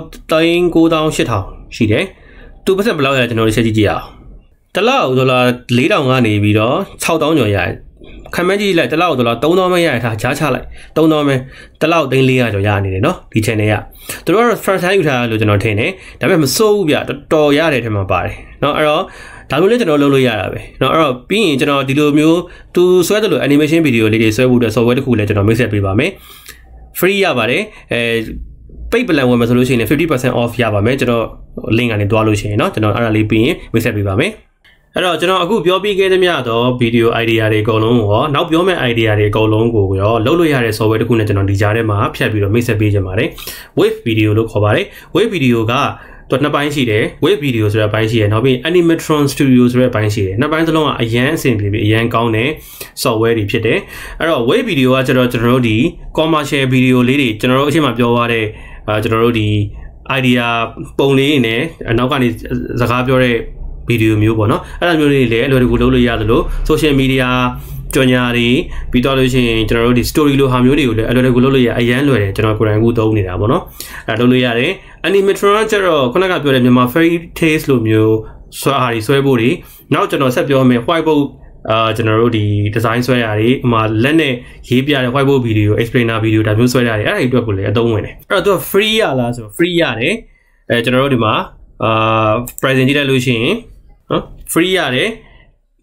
6,9,800 ရှိတယ်သူပတ်စံဘယ်လောက်ရလဲကျွန်တော်တို့ချက်ကြည့်ကြအောင်တလောက်ဒေါ်လာ 4,000 ကနေပြီးတော့ 6,000 ကျော်ရတယ်ခံမကြည့်လိုက်တလောက်ဒေါ်လာ 3,000 ပဲရရထားကြားချလိုက် 3,000 ပဲတလောက်3,400 ကျော်ရနေတယ်နော်ဒီ channel ကသူတို့ကတော့ first time ယူထားလို့ကျွန်တော်ထင်တယ်ဒါပေမဲ့မစိုးဘူးဗျတော်ရတဲ့ထဲမှာပါတယ်နော်အဲ့တော့ဒါမျိုးလေးကျွန်တော်လုပ်လို့ရတာပဲเนาะအဲ့တော့ပြီးရင်ကျွန်တော်ဒီလိုမျိုးသူဆွဲတယ်လို့ animation video လေးတွေဆွဲဖို့အတွက် software တစ်ခုလည်းကျွန်တော် mix ပေးပါမယ် free ရပါတယ်ပိတ်ပလန်ဝင်မှာဆိုလို့ရှိရင် 50% off ရပါမယ်ကျွန်တော် link ကနေတွားလို့ရှိရင်เนาะကျွန်တော်အဲ့ဒါလေးပြီးရင် mix ပေးပါမယ်အဲ့တော့ကျွန်တော်အခုပြောပြီးခဲ့သမျှတော့ video idea တွေအကုန်လုံးကိုနောက်ပြောမယ့် idea တွေအကုန်လုံးကိုရောလုပ်လို့ရတဲ့ software တစ်ခုနဲ့ကျွန်တော်ဒီကြားထဲမှာဖြတ်ပြီးတော့ mix ပေးခြင်းပါတယ် wave video လို့ခေါ်ပါတယ် wave video ကတော့နှစ်ပိုင်းရှိတယ် wave video ဆိုတဲ့ဘိုင်းရှိတယ်နောက်ပြီး animatron studio ဆိုတဲ့ဘိုင်းရှိတယ်နှစ်ပိုင်းစလုံးကအရန်အဆင်ပြေပြီးအရန်ကောင်းတဲ့ software တွေဖြစ်တယ်အဲ့တော့ wave video ကကျွန်တော်တို့ဒီ commercial video လေးတွေကျွန်တော်တို့အချိန်မှပြောသွားတဲ့ကျွန်တော်တို့ဒီ idea ပုံလေးနဲ့နောက်ကနေစကားပြောတဲ့ဗီဒီယိုမျိုးပေါ့နော်အဲ့လိုမျိုးတွေလည်းအလွယ်တကူလုပ်လို့ရသလို social media ကြော်ညာတွေပြီးတော့လို့ရှိရင်ကျွန်တော်တို့ဒီ story လိုဟာမျိုးတွေကိုလည်းအလွယ်တကူလုပ်လို့ရအရန်လွယ်တယ်ကျွန်တော်ကိုယ်တိုင်အခုသုံးနေတာပေါ့နော်အဲ့လုပ်လို့ရတယ် animatron ကျတော့ခုနကပြောတဲ့မြန်မာ fairy tales လိုမျိုးဆွဲဖို့တွေနောက်ကျွန်တော်ဆက်ပြောမယ် whiteboard ကျွန်တော်တို့ဒီ design ဆွဲရတယ်ဥမာလက်နဲ့ရေးပြတဲ့ whiteboard video explainer video ဒါမျိုးဆွဲရတယ်အဲ့ဒါတွေအတွက်ကိုလည်းအသုံးဝင်တယ်အဲ့တော့သူက free ရလားဆို free ရတယ်ကျွန်တော်တို့ဒီမှာpresent ကြည့်လိုက်လို့ရှိရင်နော် free ရတယ်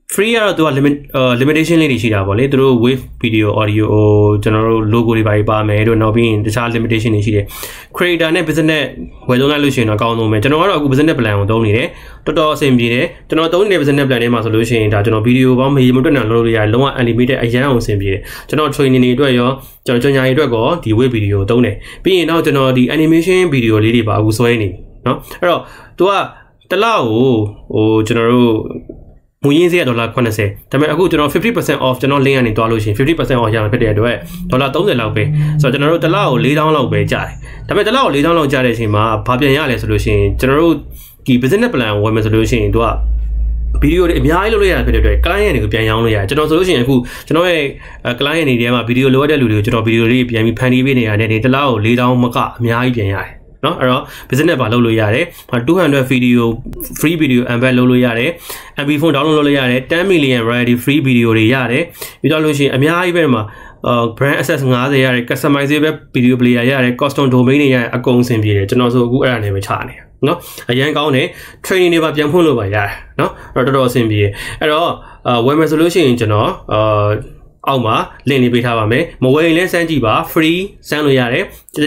free ကတော့သူက limitation လေးတွေရှိတာပေါ့လေသူတို့ wave video audio ကျွန်တော်တို့ logo တွေပါမယ်တို့နောက်ပြီးရင်တခြား limitation တွေရှိတယ် creator နဲ့ business ဝယ်သုံးလိုက်လို့ရှိရင်တော့အကောင်းဆုံးပဲကျွန်တော်ကတော့အခု business plan ကိုသုံးနေတယ်တော်တော်အဆင်ပြေတယ်ကျွန်တော်သုံးနေတဲ့ business plan ထဲမှာဆိုလို့ရှိရင်ဒါကျွန်တော် video ပေါင်းမရေမတွက်နိုင်လို့ရတယ်လုံးဝ unlimited အရန်အောင်အဆင်ပြေတယ်ကျွန်တော် training တွေအတွက်ရောကျွန်တော်ညာရီအတွက်ကောဒီ wave video ကိုသုံးတယ်ပြီးရင်တော့ကျွန်တော်ဒီ animation video လေးတွေပါအခုဆွဲနေပြီเนาะအဲ့တော့သူကတစ်လောက်ကိုကျွန်တော်တို့မူရင်းဈေးက$80ဒါပေမဲ့အခုကျွန်တော် 50% off ကျွန်တော် link ကနေတွားလို့ရှိရင် 50% off ရမှာဖြစ်တဲ့အတွက်$30လောက်ပဲဆိုတော့ကျွန်တော်တို့တစ်လောက်ကို$4000လောက်ပဲကျတယ်ဒါပေမဲ့တစ်လောက်ကို$4000လောက်ကျတဲ့အချိန်မှာဘာပြန်ရလဲဆိုလို့ရှိရင်ကျွန်တော်တို့ဒီ business plan ဝယ်မယ်ဆိုလို့ရှိရင်သူကဗီဒီယိုတွေအများကြီးလုပ်လို့ရတာဖြစ်တဲ့အတွက် client တွေကိုပြန်ရောင်းလို့ရတယ်ကျွန်တော်ဆိုလို့ရှိရင်အခုကျွန်တော်ရဲ့ client တွေထဲမှာဗီဒီယိုလိုအပ်တဲ့လူတွေကိုကျွန်တော်ဗီဒီယိုလေးပြန်ပြီးဖန်တီးပေးနေရတယ်ဒီတစ်လောက်ကို$4000မကအများကြီးပြန်ရတယ်နော်အဲ့တော့ business ပါလုပ်လို့ရတယ်200 video free video embed လုပ်လို့ရတယ် MP4 download လုပ်လို့ရတယ်10 million variety free video တွေရတယ်ပြီးတော့လို့ရှိရင်အများကြီးပဲမှာbrand access 50ရတယ် customizable video player ရတယ် custom domain တွေရတယ်အကုန်အဆင်ပြေတယ်ကျွန်တော်ဆိုအခုအဲ့ဒါနဲ့ပဲချနေတယ်နော်အရင်ကောင်းတယ် training တွေပါပြန်ဖွင့်လို့ပါရတယ်နော်အဲ့တော့တော်တော်အဆင်ပြေအဲ့တော့ဝယ်မယ်ဆိုလို့ရှိရင်ကျွန်တော်အောက်မှာ link လေးပေးထားပါမယ်မဝယ်ရင်လည်းစမ်းကြည့်ပါ free စမ်းလို့ရတယ်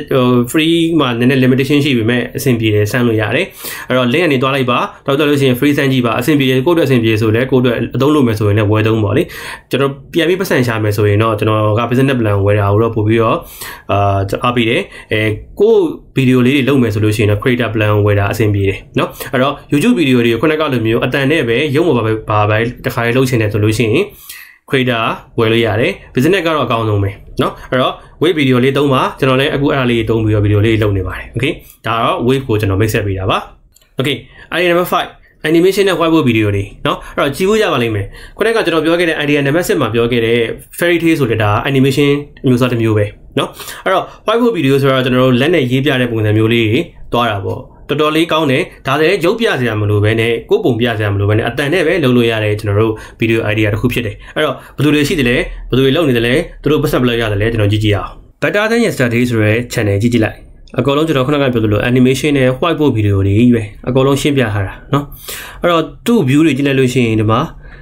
free မှာနည်းနည်း limitation ရှိပေမဲ့အဆင်ပြေတယ်စမ်းလို့ရတယ်အဲ့တော့ link ကနေတွားလိုက်ပါတော့လို့ရှိရင် free စမ်းကြည့်ပါအဆင်ပြေကိုယ့်အတွက်အဆင်ပြေဆိုလည်းကိုယ့်အတွက်အသုံးလုပ်မယ်ဆိုရင်လည်းဝယ်သုံးပါလေကျွန်တော်ပြန်ပြီးပတ်စံရှာမယ်ဆိုရင်တော့ကျွန်တော်က business plan ဝယ်တာကိုတော့ပို့ပြီးတော့အားပေးတယ်ကိုယ့် video လေးတွေလုပ်မယ်ဆိုလို့ရှိရင်တော့ creator plan ဝယ်တာအဆင်ပြေတယ်เนาะအဲ့တော့ YouTube video တွေကိုခုနကလိုမျိုးအတန်နဲ့ပဲရုံးမှာဘာပဲတစ်ခါလေးလုပ်ချင်တယ်ဆိုလို့ရှိရင် creator ဝယ်လို့ရတယ် business ကတော့အကောင်းဆုံးပဲเนาะအဲ့တော့ wave video လေးသုံးပါကျွန်တော်လည်းအခုအဲ့ဒါလေးသုံးပြီးတော့ video လေးလုပ်နေပါတယ် okay ဒါတော့ wave ကိုကျွန်တော် mix set ပေးတာပါ okay idea number 5 animation နဲ့ whiteboard video တွေเนาะအဲ့တော့ကြည့်ဖို့ရပါလိမ့်မယ်ခုနကကျွန်တော်ပြောခဲ့တဲ့ idea number 6မှာပြောခဲ့တဲ့ fairy tale ဆိုတဲ့ဒါ animation မျိုးစားတစ်မျိုးပဲเนาะအဲ့တော့ whiteboard video ဆိုတော့ကျွန်တော်တို့လက်နဲ့ရေးပြတဲ့ပုံစံမျိုးလေးတွေတွားတာပေါ့တော်တော်လေးကောင်းတယ်ဒါလည်းရုပ်ပြစရာမလိုပဲနဲ့ကိုယ်ပုံပြစရာမလိုပဲနဲ့အတန်နဲ့ပဲလုပ်လို့ရတယ်ကျွန်တော်တို့ video idea တစ်ခုဖြစ်တယ်အဲ့တော့ဘယ်သူတွေရှိတယ်လဲဘယ်သူတွေလုပ်နေတယ်လဲသူတို့ပတ်စပ်ဘလောက်ရတယ်လဲကျွန်တော်ကြည့်ကြည့်အောင် Better Than Yesterday ဆိုတဲ့ channel ကြည့်ကြည့်လိုက်အကောလုံးကျွန်တော်ခုနကပြောသလို animation နဲ့ whiteboard video တွေကြီးပဲအကောလုံးရှင်းပြထားတာเนาะအဲ့တော့သူ့ view တွေကြည့်လိုက်လို့ရှိရင်ဒီမှာ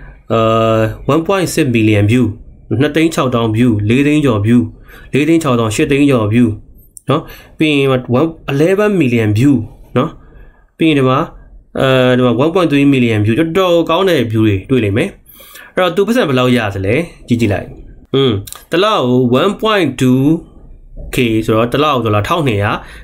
1.6 million view 2,600,000 view 4,000,000 ကျော် view 4,600,000 8,000,000 ကျော် view เนาะပြီးရင်11 million viewနော်ပြီးရင်ဒီမှာ1.3 million view တော်တော်ကောင်းတဲ့ view တွေတွေ့လိမ့်မယ်အဲ့တော့သူပတ်စံဘယ်လောက်ရသလဲကြည့်ကြည့်လိုက်တလောက်1.2k ဆိုတော့တလောက်$1,200ကနေ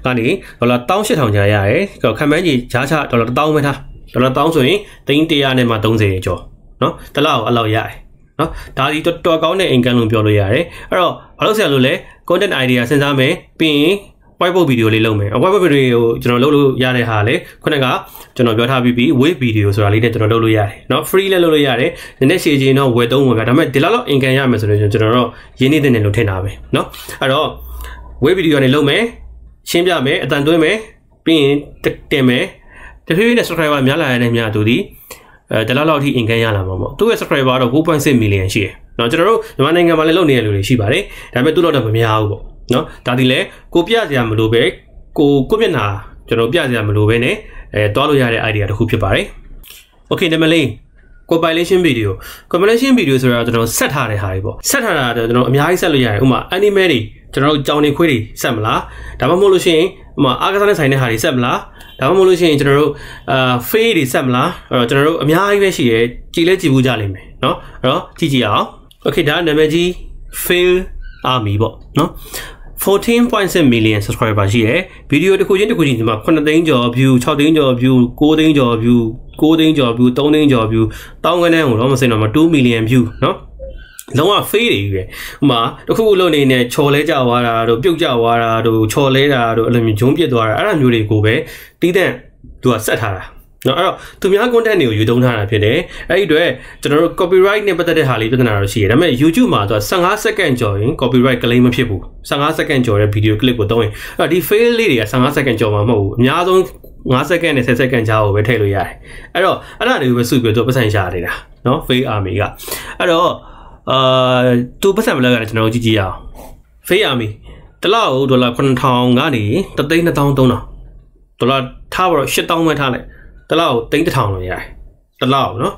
$18,000ကြာရတယ်ခံမှန်းကြီးဈာချ$1,000ပဲထား$1,000ဆိုရင်300နဲ့မှ30ကျော်နော်တလောက်အဲ့လောက်ရတယ်နော်ဒါဒီတော်တော်ကောင်းတဲ့ income လို့ပြောလို့ရတယ်အဲ့တော့ဘာလို့ဆရာလို့လဲ content idea စဉ်းစားမယ်ပြီးရင်whiteboard video လေးလုပ်မယ်whiteboard video ကိုကျွန်တော်လုပ်လို့ရတဲ့ဟာလေခုနကကျွန်တော်ပြောထားပြီး wave video ဆိုတာလေးနဲ့ကျွန်တော်လုပ်လို့ရတယ်เนาะ free လည်းလုပ်လို့ရတယ်နည်းနည်းရှည်ချင်းတော့ဝယ်သုံးဝင်ပြဒါပေမဲ့ဒီလောက် income ရမယ်ဆိုရင်ကျွန်တော်တော့ရင်းနှီးတဲ့နယ်လို့ထင်တာပဲเนาะအဲ့တော့ wave video ကနေလုပ်မယ်ရှင်းပြမယ်အတန်သွင်းမယ်ပြီးရင်တင်မယ်တဖြည်းဖြည်းနဲ့ subscriber များလာတဲ့များသူဒီဒီလောက်ထိ income ရလာမှာပေါ့သူ့ရဲ့ subscriber တော့ 1.6 million ရှိတယ်เนาะကျွန်တော်တို့မြန်မာနိုင်ငံမှာလည်းလုပ်နေတဲ့လူတွေရှိပါတယ်ဒါပေမဲ့သူ့လောက်တော့မများဘူးပေါ့နော်ဒါဒီလေကိုပြစရာမလိုပဲကိုမျက်နှာကျွန်တော်ပြစရာမလိုပဲနဲ့တွားလို့ရတဲ့ idea တစ်ခုဖြစ်ပါတယ် okay နံပါတ်၄ compilation video ဆိုတာကျွန်တော်ဆက်ထားတဲ့ဟာတွေပေါ့ဆက်ထားတာကျွန်တော်အများကြီးဆက်လို့ရတယ်ဥပမာ anime တွေကျွန်တော်ကြောင်နေခွေးတွေဆက်မလားဒါမှမဟုတ်လို့ရှိရင်ဥပမာအားကစားနဲ့ဆိုင်တဲ့ဟာတွေဆက်မလားဒါမှမဟုတ်လို့ရှိရင်ကျွန်တော်တို့face တွေဆက်မလားအဲ့တော့ကျွန်တော်တို့အများကြီးပဲရှိရယ်ကြည်လဲကြည်ဘူးကြလိမ့်မယ်เนาะအဲ့တော့ကြည့်အောင် okay ဒါနာမည်ကြီး fail army ပေါ့เนาะ14.6 million subscriber ရှိတယ်ဗီဒီယိုတစ်ခုချင်းဒီမှာ9,000,000 ကျော် view 6,000,000 ကျော် view 9,000,000 ကျော် view 9,000,000 ကျော် view 3,000,000 ကျော် view တောင်းကန်းတန်းကိုတော့မစင်တော့2 million view เนาะလုံးဝ fail တွေပဲဥမာတစ်ခုလုံးနေနဲ့ချော်လဲကြသွားတာတို့ပြုတ်ကြသွားတာတို့ချော်လဲတာတို့အဲ့လိုမျိုးဂျုံးပြစ်သွားတာအဲ့လိုမျိုးတွေကိုပဲတီးတဲ့သူကဆက်ထားတာနော်အဲ့တော့သူများ content တွေကိုယူသုံးထားတာဖြစ်တယ်အဲ့ဒီအတွက်ကျွန်တော်တို့ copyright နဲ့ပတ်သက်တဲ့ဟာလေးပြဿနာတော့ရှိတယ်ဒါပေမဲ့ YouTube မှာသူက15 second ကျော်ရင် copyright claim မဖြစ်ဘူး15 second ကျော်တဲ့ video clip ကိုသုံးရင်အဲ့ဒီ fail လေးတွေက15 second ကျော်မှာမဟုတ်ဘူးအများဆုံး5 second နဲ့10 second ကြားကိုပဲထည့်လို့ရတယ်အဲ့တော့အဲ့ဒါတွေကိုပဲစုပြီးတော့ပတ်စံရှာနေတာနော် fail army ကအဲ့တော့သူပတ်စံဘယ်လောက်ကလဲကျွန်တော်ကြည့်ကြည့်ရအောင် fail army တစ်လောက်$9,000ကနေ$1,230,000$1,000ထားပါတော့$8,000ပဲထားလိုက်တစ်လောက်$1,000လောက်ရတယ်တစ်လောက်နော်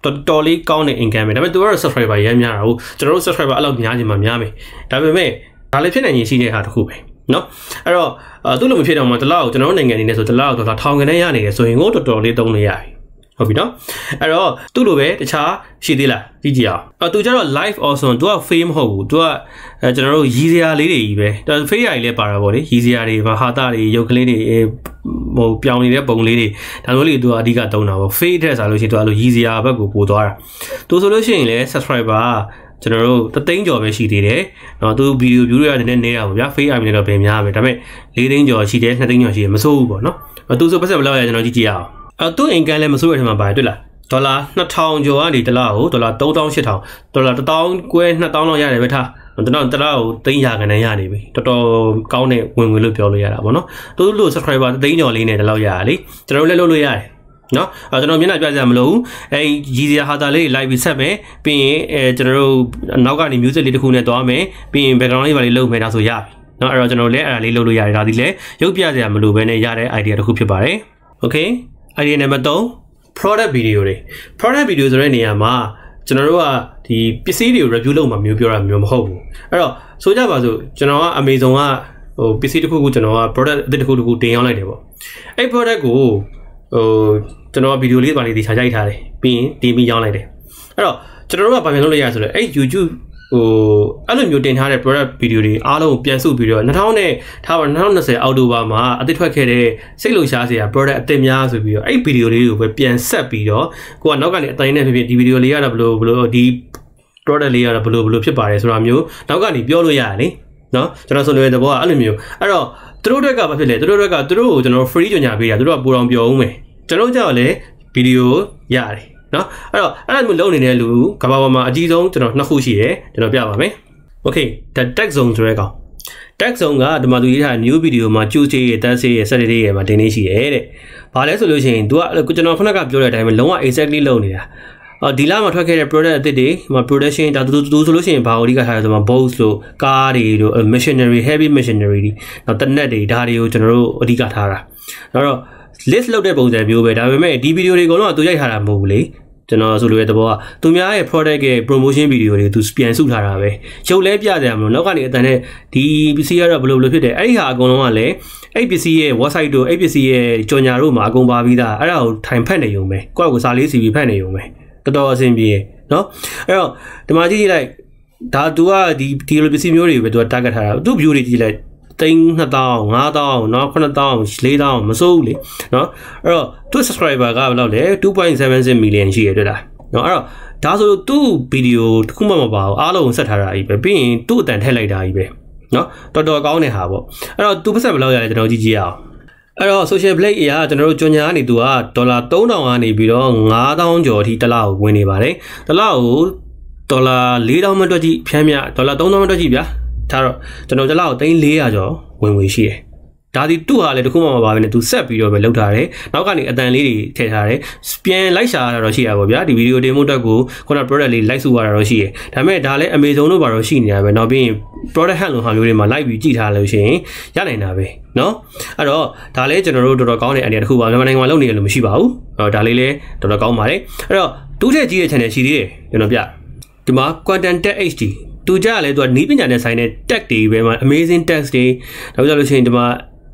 တော်လေးကောင်းတဲ့ income ပဲဒါပေမဲ့သူကတော့ subscriber ရမ်းများတာဟုတ်ကျွန်တော်တို့ subscriber အဲ့လောက်များခြင်းမှများမယ်ဒါပေမဲ့ဒါလည်းဖြစ်နိုင်ရင်ရှိတဲ့ဟာတစ်ခုပဲနော်အဲ့တော့သူ့လိုမဖြစ်တော့မှတစ်လောက်ကျွန်တော်တို့နိုင်ငံအနေနဲ့ဆိုတစ်လောက်တော့ထောင်ကနေရနေတယ်ဆိုရင်ကိုတော်တော်လေးသုံးလို့ရတယ်ဟုတ်ပြီနော်အဲ့တော့သူ့လိုပဲတခြားရှိသေးလားကြည့်ကြည့်အောင်သူကျတော့ live also သူက fame မဟုတ်ဘူးသူကကျွန်တော်တို့ရည်စရာလေးတွေကြီးပဲဒါ fake ရည်လည်းပါတာပေါ့လေရည်စရာတွေဟာတာတွေရုပ်ကလေးတွေဟိုပြောင်းနေတဲ့ပုံလေးတွေဒါမျိုးလေးသူကအဓိကသုံးတာပေါ့ fake တဲ့ဆိုလို့ရှိရင်သူအဲ့လိုရည်စရာဘက်ကိုပို့သွားတာသူဆိုလို့ရှိရင်လည်း subscriber ကျွန်တော်တို့3သိန်းကျော်ပဲရှိသေးတယ်เนาะသူဗီဒီယို view တွေကလည်းနေတာပေါ့ဗျာ fake အမြင်တော့ပဲများမယ်ဒါပေမဲ့4သိန်းကျော်ရှိတယ်2သိန်းကျော်ရှိတယ်မစိုးဘူးပေါ့เนาะသူဆိုပတ်သက်ဘယ်လောက်ရကျွန်တော်ကြည့်ကြည့်အောင်သူ့ income လည်းမစိုးရတဲ့မှာပါတယ်တွေ့လားဒေါ်လာ2000ကျော်ကနေတစ်လားကိုဒေါ်လာ3800ဒေါ်လာ1000ကျွဲ2000လောက်ရတယ်ပဲထားကျွန်တော်တစ်လားကို300ခန်းနဲ့ရနေပြီတော်တော်ကောင်းတဲ့ဝင်ငွေလို့ပြောလို့ရတာပေါ့နော်သူတို့ subscriber 3သိန်းကျော်လေးနဲ့တစ်လောက်ရတယ်လေကျွန်တော်လည်းလုပ်လို့ရတယ်နော်ကျွန်တော်မျက်နှာပြကြမလို့အဲရည်စရာဟာတာလေး live ဆက်မယ်ပြီးရင်ကျွန်တော်တို့နောက်ကနေ music လေးတစ်ခုနဲ့တွားမယ်ပြီးရင် background လေးပါလေးလုပ်မယ်ဒါဆိုရပြီနော်အဲ့တော့ကျွန်တော်လည်းအဲ့ဒါလေးလုပ်လို့ရတယ်ဒါဒီလည်းရုပ်ပြစရာမလိုဘဲနဲ့ရတဲ့ idea တစ်ခုဖြစ်ပါတယ် okay idea number 3 product video တွေ product video ဆိုတဲ့နေရာမှာကျွန်တော်တို့ကဒီပစ္စည်းတွေကို review လုပ်မှာမျိုးပြောတာမျိုးမဟုတ်ဘူးအဲ့တော့ဆိုကြပါစို့ကျွန်တော်က Amazon ကဟိုပစ္စည်းတစ်ခုကိုကျွန်တော်က product အသစ်တစ်ခုတင်ရောက်လိုက်တယ်ပေါ့အဲ့ product ကိုကျွန်တော်ကဗီဒီယိုလေးပါလေးတခြားရိုက်ထားတယ်ပြီးရင်တင်ပြီးရောင်းလိုက်တယ်အဲ့တော့ကျွန်တော်တို့ကဘာပြန်လုပ်လိုက်ရဆိုတော့အဲ့ YouTube အဲ့လိုမျိုးတင်ထားတဲ့ product video တွေအားလုံးပြန်စုပြီးတော့2000နဲ့ထားပါ2020အောက်တိုဘာမှာအသစ်ထွက်ခဲ့တဲ့စိတ်လှုပ်ရှားစရာ product အသစ်များဆိုပြီးတော့အဲ့ video လေးကိုပဲပြန်ဆက်ပြီးတော့ကိုကနောက်ကနေအတိုင်းနဲ့ဖြစ်ဖြစ်ဒီ video လေးရတာဘလို့ဒီ product လေးရတာဘလို့ဖြစ်ပါတယ်ဆိုတာမျိုးနောက်ကနေပြောလို့ရတယ်လေနော်ကျွန်တော်ဆိုလို့တဲ့ဘောကအဲ့လိုမျိုးအဲ့တော့သူတို့တွေကဘာဖြစ်လဲသူတို့ကိုကျွန်တော် free ကြော်ညာပေးတာသူတို့ကပူတော်ပြောအောင်မယ်ကျွန်တော်ကြောက်လေ video ရတယ်နော်အဲ့တော့အဲ့လိုလုံးနေတဲ့လူကဘာပေါ်မှာအကြီးဆုံးကျွန်တော်နှစ်ခုရှိတယ်ကျွန်တော်ပြပါမယ် okay the tag zone ဆိုတဲ့ကောင် tag zone ကဒီမှာသူရေးထား new video မှာ Tuesday ရဲ့ Thursday ရဲ့ Saturday ရဲ့မှာတင်နေရှိတယ်တဲ့ဘာလဲဆိုလို့ရှိရင် तू ကကျွန်တော်ခုနကပြောတဲ့အတိုင်းပဲလုံးဝ exactly လုံးနေတာဒီလမှာထွက်ခဲ့တဲ့ product အသစ်တွေမှာ production ဒါသူဆိုလို့ရှိရင်ဘာအဓိကထားလဲဆိုတော့ boats လို့ကားတွေလို့ machinery heavy machinery တွေနောက်တက်နက်တွေဒါတွေကိုကျွန်တော်တို့အဓိကထားတာနောက်တော့ list လုပ်တဲ့ပုံစံမျိုးပဲဒါပေမဲ့ဒီ video တွေအကုန်လုံးကသူရိုက်ထားတာမဟုတ်ဘူးလေကျွန်တော်ဆိုလိုတဲ့သဘောကသူများရဲ့ product ရဲ့ promotion video တွေသူပြန်စုထားတာပဲရုပ်လဲပြကြရမလို့နောက်ကနေအတန်နဲ့ဒီပစ္စည်းကတော့ဘယ်လိုဖြစ်တယ်အဲ့ဒီဟာအကုန်လုံးကလည်းအဲ့ပစ္စည်းရဲ့ website တို့အဲ့ပစ္စည်းရဲ့ကြော်ညာတို့မှာအကုန်ပါပြီးသားအဲ့ဒါကိုထိုင်ဖတ်နေုံပဲကိုယ့်ကိုစာလေးစီပြီးဖတ်နေုံပဲတော်တော်အဆင်ပြေနော်အဲ့တော့ဒီမှာကြည့်လိုက်ဒါသူကဒီလိုပစ္စည်းမျိုးတွေပဲသူက target ထားတာသူ view တွေကြည့်လိုက်3000 5000เนาะ9000 4000မစိုးဘူးလေเนาะအဲ့တော့သူ subscriber ကဘယ်လောက်လဲ 2.76 million ရှိရတွေ့လားเนาะအဲ့တော့ဒါဆိုသူ့ဗီဒီယိုတစ်ခုမှမပါဘူးအားလုံးဆက်ထားတာကြီးပဲပြီးရင်သူ့အတန်ထည့်လိုက်တာကြီးပဲเนาะတော်တော်ကောင်းတဲ့ဟာပေါ့အဲ့တော့သူပတ်စံဘယ်လောက်ရလဲကျွန်တော်ကြည့်ကြည့်အောင်အဲ့တော့ social blade အရာကျွန်တော်တို့ကြော်ညာကနေသူကဒေါ်လာ3000ကနေပြီးတော့9000ကျော်အထိတစ်လကိုဝင်နေပါတယ်တစ်လကိုဒေါ်လာ4000မှတွက်ကြည့်ဖြန်းမြဒေါ်လာ3000မှတွက်ကြည့်ဗျာဒါတော့ကျွန်တော်တစ်လောက်300ကျော်ဝင်ငွေရှိတယ်ဒါဒီသူ့ဟာလည်းတခုမှမပါဘဲနဲ့သူဆက်ပြီးတော့ပဲလောက်ထားတယ်နောက်ကနေအတန်လေးတွေထည့်ထားတယ်ပြန်လိုက်ရှာရတာတော့ရှိရပါဗျာဒီဗီဒီယိုတင်မှုတက်ကိုခုန product လေးလိုက်စုရတာတော့ရှိရဒါပေမဲ့ဒါလည်း Amazon တို့ဘာလို့ရှိနေတာပဲနောက်ပြီး product hand လိုဟာမျိုးတွေမှာလိုက်ပြီးကြည့်ထားလို့ရှိရင်ရနိုင်တာပဲเนาะအဲ့တော့ဒါလည်းကျွန်တော်တို့တော်တော်ကောင်းတဲ့ idea တစ်ခုပါမြန်မာနိုင်ငံမှာလုပ်နေရလို့မရှိပါဘူးအဲ့တော့ဒါလေးလည်းတော်တော်ကောင်းပါတယ်အဲ့တော့တူးထက်ကြီးတဲ့ channel ရှိသေးတယ်ကျွန်တော်ပြဒီမှာ content tech HDသူကြလည်းသူကနီးပညာနဲ့ဆိုင်တဲ့ tag တွေပဲမှာ amazing tags တွေနောက်ကြလို့ရှိရင်ဒီမှာ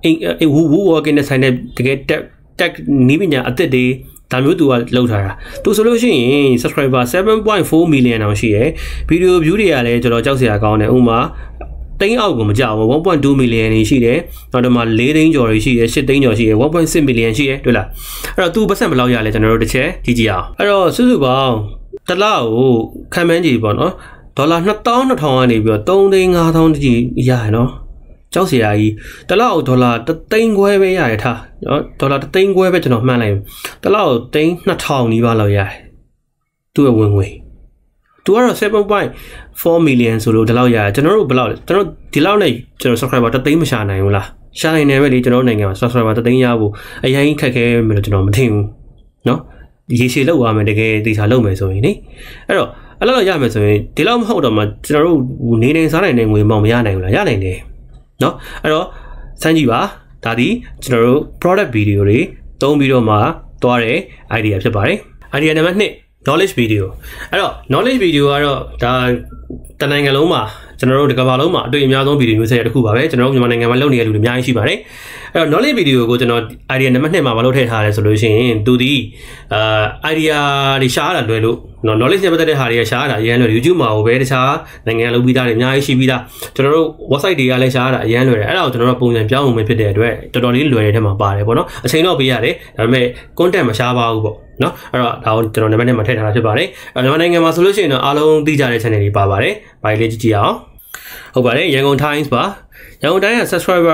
who working နဲ့ဆိုင်တဲ့တကယ် tag နီးပညာအသစ်တွေဒါမျိုးသူကလောက်ထားတာသူဆိုလို့ရှိရင် subscriber 7.4 million အောင်ရှိရယ် video view တွေကလည်းကျွန်တော်ကြောက်စရာကောင်းတယ်ဥပမာသိန်းအောက်ကိုမကြောက်ဘူး 1.2 million နေရှိတယ်နောက်တော့မှ4သိန်းကျော်တွေရှိတယ်8သိန်းကျော်ရှိတယ် 1.6 million ရှိတယ်တွေ့လားအဲ့တော့သူပတ်စံဘယ်လောက်ရလဲကျွန်တော်တို့တစ်ချက်ကြည့်ကြည့်အောင်အဲ့တော့စုစုပေါင်းတစ်လကိုခံမှန်းကြည့်ပေါ့နော်ဒေါ်လာ2200ကနေပြီးတော့3သိန်း5000တိရရနော်ကြောက်စရာကြီးတစ်လောက်ဒေါ်လာ3သိန်းခွဲပဲရတယ်ထားနော်ဒေါ်လာ3သိန်းခွဲပဲကျွန်တော်မှန်းလိုက်တစ်လောက်သိန်း2000နီးပါးလောက်ရတယ်သူ့ရဲ့ဝင်ငွေသူကတော့ 7.4 million ဆိုလို့ဒီလောက်ရတယ်ကျွန်တော်တို့ဘယ်လောက်လဲကျွန်တော်ဒီလောက်နဲ့ကျွန်တော် subscriber 3သိန်းမရှာနိုင်ဘူးလားရှာနိုင်တယ်ပဲလေကျွန်တော်နိုင်ငံမှာ subscriber 3သိန်းရဖို့အရင်ခက်ခဲမယ်လို့ကျွန်တော်မထင်ဘူးနော်ရေရှည်လောက်ရမယ်တကယ်တေချာလောက်မယ်ဆိုရင်နိအဲ့တော့အဲ့လောက်ရမယ်ဆိုရင်ဒီလောက်မဟုတ်တော့မှကျွန်တော်တို့နေနေစားနိုင်တဲ့ငွေမောင်မရနိုင်ဘူးလားရနိုင်တယ်နော်အဲ့တော့စမ်းကြည့်ပါဒါဒီကျွန်တော်တို့ product video တွေသုံးပြီးတော့မှသွားတဲ့ idea ဖြစ်ပါတယ် idea နံပါတ်1 knowledge video အဲ့တော့ knowledge video ကတော့ဒါတနိုင်ငံလုံးမှာကျွန်တော်တို့ဒီကမ္ဘာလုံးမှာအတွေ့အများဆုံး video မျိုးဆက်ရတစ်ခုပါပဲကျွန်တော်တို့မြန်မာနိုင်ငံမှာလုပ်နေတဲ့လူတွေအများကြီးရှိပါတယ်အဲ့တော့ knowledge video ကိုကျွန်တော် idea နံပါတ်2မှာမလုပ်ထည့်ထားရဲဆိုလို့ရှိရင်သူဒီidea တွေရှားတာလွယ်လို့ knowledge နဲ့ပတ်သက်တဲ့ဟာတွေရှားတာအရင်လွယ် YouTube မှာဟိုပဲတခြားနိုင်ငံလုပ်ပြီးသားတွေအများကြီးရှိပြီးသားကျွန်တော်တို့ website တွေကလည်းရှားတာအရင်လွယ်တယ်အဲ့ဒါကိုကျွန်တော်တို့ပုံစံပြောင်းအောင်ဖြစ်တဲ့အတွက်တော်တော်လေးလွယ်တဲ့ထဲမှာပါတယ်ပေါ့နော်အချိန်တော့ပေးရတယ်ဒါပေမဲ့ content မရှားပါဘူးပေါ့နော်အဲ့တော့ဒါကိုကျွန်တော်နံပါတ်2မှာထည့်ထားတာဖြစ်ပါတယ်မြန်မာနိုင်ငံမှာဆိုလို့ရှိရင်တော့အားလုံးသိကြတဲ့ channel တွေပါပါတယ်ဘာလေးကြည့်အောင်ဟုတ်ပါတယ်ရန်ကုန် Times ပါရန်ကုန်တိုင်းက subscriber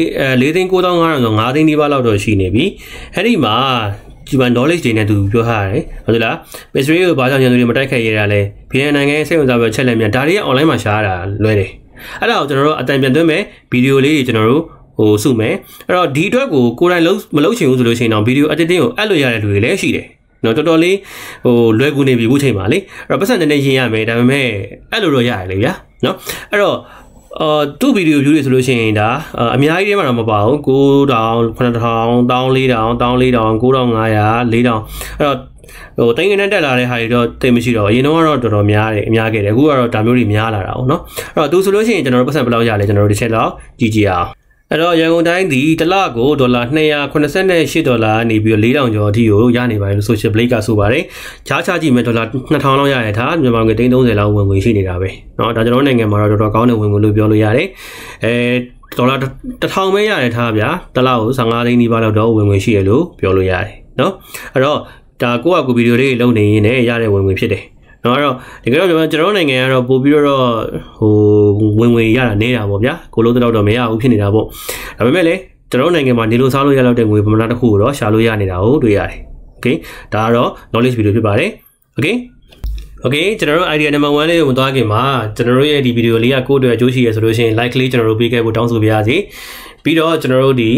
4,9,500ဆို5သိန်းနီးပါးလောက်တော့ရှိနေပြီအဲ့ဒီမှာဒီမှာ knowledge တွေနဲ့သူပြောထားတယ်ဟုတ်လား mystery ကိုဘာကြောင့်ရန်သူတွေမတိုက်ခိုက်ရတာလဲဘီယန်နိုင်ငံရဲ့စိတ်ဝင်စားဖို့ချက်လက်မြန်ဒါတွေက online မှာရှားတာလွယ်တယ်အဲ့ဒါကိုကျွန်တော်တို့အတန်ပြန်သွင်းမယ်ဗီဒီယိုလေးတွေကျွန်တော်တို့စုမယ်အဲ့တော့ဒီအတွက်ကိုကိုယ်တိုင်မလုပ်ချင်ဘူးဆိုလို့ရှိရင်တော့ဗီဒီယို editing ကိုအပ်လို့ရတဲ့လူတွေလည်းရှိတယ်နော်တော်တော်လေးလွယ်ကူနေပြီခုချိန်ပါလေအဲ့တော့ပတ်စံနည်းနည်းရင်ရမယ်ဒါပေမဲ့အဲ့လိုတော့ရတယ်လေဗျာနော်အဲ့တော့သူ့ဗီဒီယို view တွေဆိုလို့ရှိရင်ဒါအများကြီးတည်းမှာတော့မပါဘူး9,000 9,000 14,000 9,500 4,000အဲ့တော့တိုင်းကနေတက်လာတဲ့ဟာတွေတော့တိတ်မရှိတော့အရင်တော့တော်တော်များတယ်အများခဲ့တယ်အခုကတော့ဒါမျိုးတွေများလာတာ哦နော်အဲ့တော့သူဆိုလို့ရှိရင်ကျွန်တော်တို့ပတ်စံဘယ်လောက်ရလဲကျွန်တော်တို့တစ်ချက်လောက်ကြည့်ကြအောင်အဲ့တော့ရန်ကုန်တိုင်းဒီတစ်လကိုဒေါ်လာ288ဒေါ်လာနေပြီး4,000ကျော်အထိကိုရနေပါတယ်လို့ social blade ကဆိုပါတယ်ချားချကြည့်မယ်ဒေါ်လာ2,000လောက်ရရထားမြန်မာငွေ330လောက်ဝင်ငွေရှိနေတာပဲเนาะဒါကျွန်တော်နိုင်ငံမှာတော့တော်တော်ကောင်းတဲ့ဝင်ငွေလို့ပြောလို့ရတယ်ဒေါ်လာ1,000ပဲရရထားဗျာတစ်လကို15သိန်းနီးပါးလောက်တော့ဝင်ငွေရှိရလို့ပြောလို့ရတယ်เนาะအဲ့တော့ဒါကိုယ့်အကူဗီဒီယိုလေးလုပ်နေရင်းနဲ့ရတဲ့ဝင်ငွေဖြစ်တယ်နော်အဲ့တော့ဒီကတော့ကျွန်တော်နိုင်ငံကတော့ပို့ပြီးတော့ဝင်ငွေရတာနေတာပေါ့ဗျာကိုလုံးတော့မရဘူးဖြစ်နေတာပေါ့ဒါပေမဲ့လည်းကျွန်တော်နိုင်ငံမှာနေလို့စားလို့ရလောက်တဲ့ငွေပမာဏတစ်ခုကိုတော့ရှာလို့ရနေတာကိုတွေ့ရတယ်โอเคဒါကတော့ knowledge video ဖြစ်ပါတယ်โอเคကျွန်တော်တို့ idea number 1လေးကိုမသွားခင်မှာကျွန်တော်တို့ရဲ့ဒီဗီဒီယိုလေးကကိုယ့်အတွက်အကျိုးရှိရဆိုလို့ရှိရင် like လေးကျွန်တော်တို့ပေးခဲ့ဖို့တောင်းဆိုပါရစေပြီးတော့ကျွန်တော်တို့ဒီ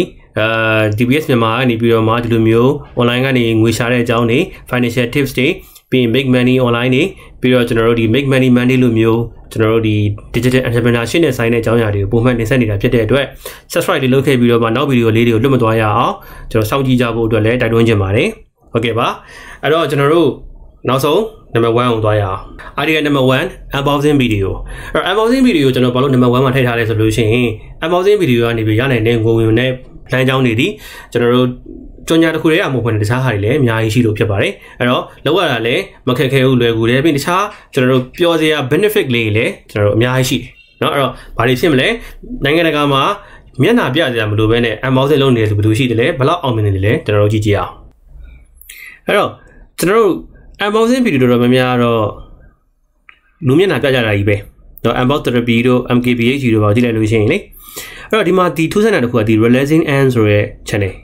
DBS မြန်မာကနေပြီးတော့မှဒီလိုမျိုး online ကနေငွေရှာတဲ့အကြောင်းတွေ financial tips တွေပြီး make money online နေပြီးတော့ကျွန်တော်တို့ဒီ make money Monday လိုမျိုးကျွန်တော်တို့ဒီ digital entrepreneurship နဲ့ဆိုင်တဲ့အကြောင်းအရာတွေကိုပုံမှန်တင်ဆက်နေတာဖြစ်တဲ့အတွက် subscribe လေးလုပ်ခဲ့ပြီးတော့မှနောက်ဗီဒီယိုလေးတွေကိုလွတ်မသွားရအောင်ကျွန်တော်စောင့်ကြည့်ကြဖို့အတွက်လည်းတိုက်တွန်းချင်ပါတယ်ဟုတ်ကဲ့ပါအဲ့တော့ကျွန်တော်တို့နောက်ဆုံး number 1ကိုသွားရအောင် idea number 1 unboxing video အဲ့ unboxing video ကျွန်တော်ဘာလို့ number 1မှာထည့်ထားလဲဆိုလို့ရှိရင် unboxing video ကနေပြီးရနိုင်တဲ့ငွေဝင်နဲ့လမ်းကြောင်းတွေဒီကျွန်တော်တို့ကြော်ညာတစ်ခုတည်းအမှုဖွင့်တဲ့တခြားဟာတွေလည်းအများကြီးရှိလို့ဖြစ်ပါတယ်အဲ့တော့လောက်ရတာလည်းမခက်ခဲဘူးလွယ်ကူတယ်ပြီးတခြားကျွန်တော်တို့ပြောစရာ benefit လေးတွေလည်းကျွန်တော်တို့အများကြီးရှိတယ်เนาะအဲ့တော့ဘာတွေဖြစ်မလဲနိုင်ငံတကာမှာမျက်နှာပြစရာမလိုဘဲနဲ့ unboxing လုပ်နေတယ်ဆိုဘယ်လိုရှိတယ်လဲဘယ်လောက်အောင်မြင်နေတယ်လဲကျွန်တော်တို့ကြည့်ကြအောင်အဲ့တော့ကျွန်တော်တို့ unboxing video တော်တော်များများတော့လူမျက်နှာပြကြတာကြီးပဲเนาะ unbox therapy တို့ MKBH တို့ပါကြည့်လိုက်လို့ရှိရင်လေအဲ့တော့ဒီမှာဒီထူးဆန်းတာတစ်ခုကဒီ relaxing and ဆိုတဲ့ channel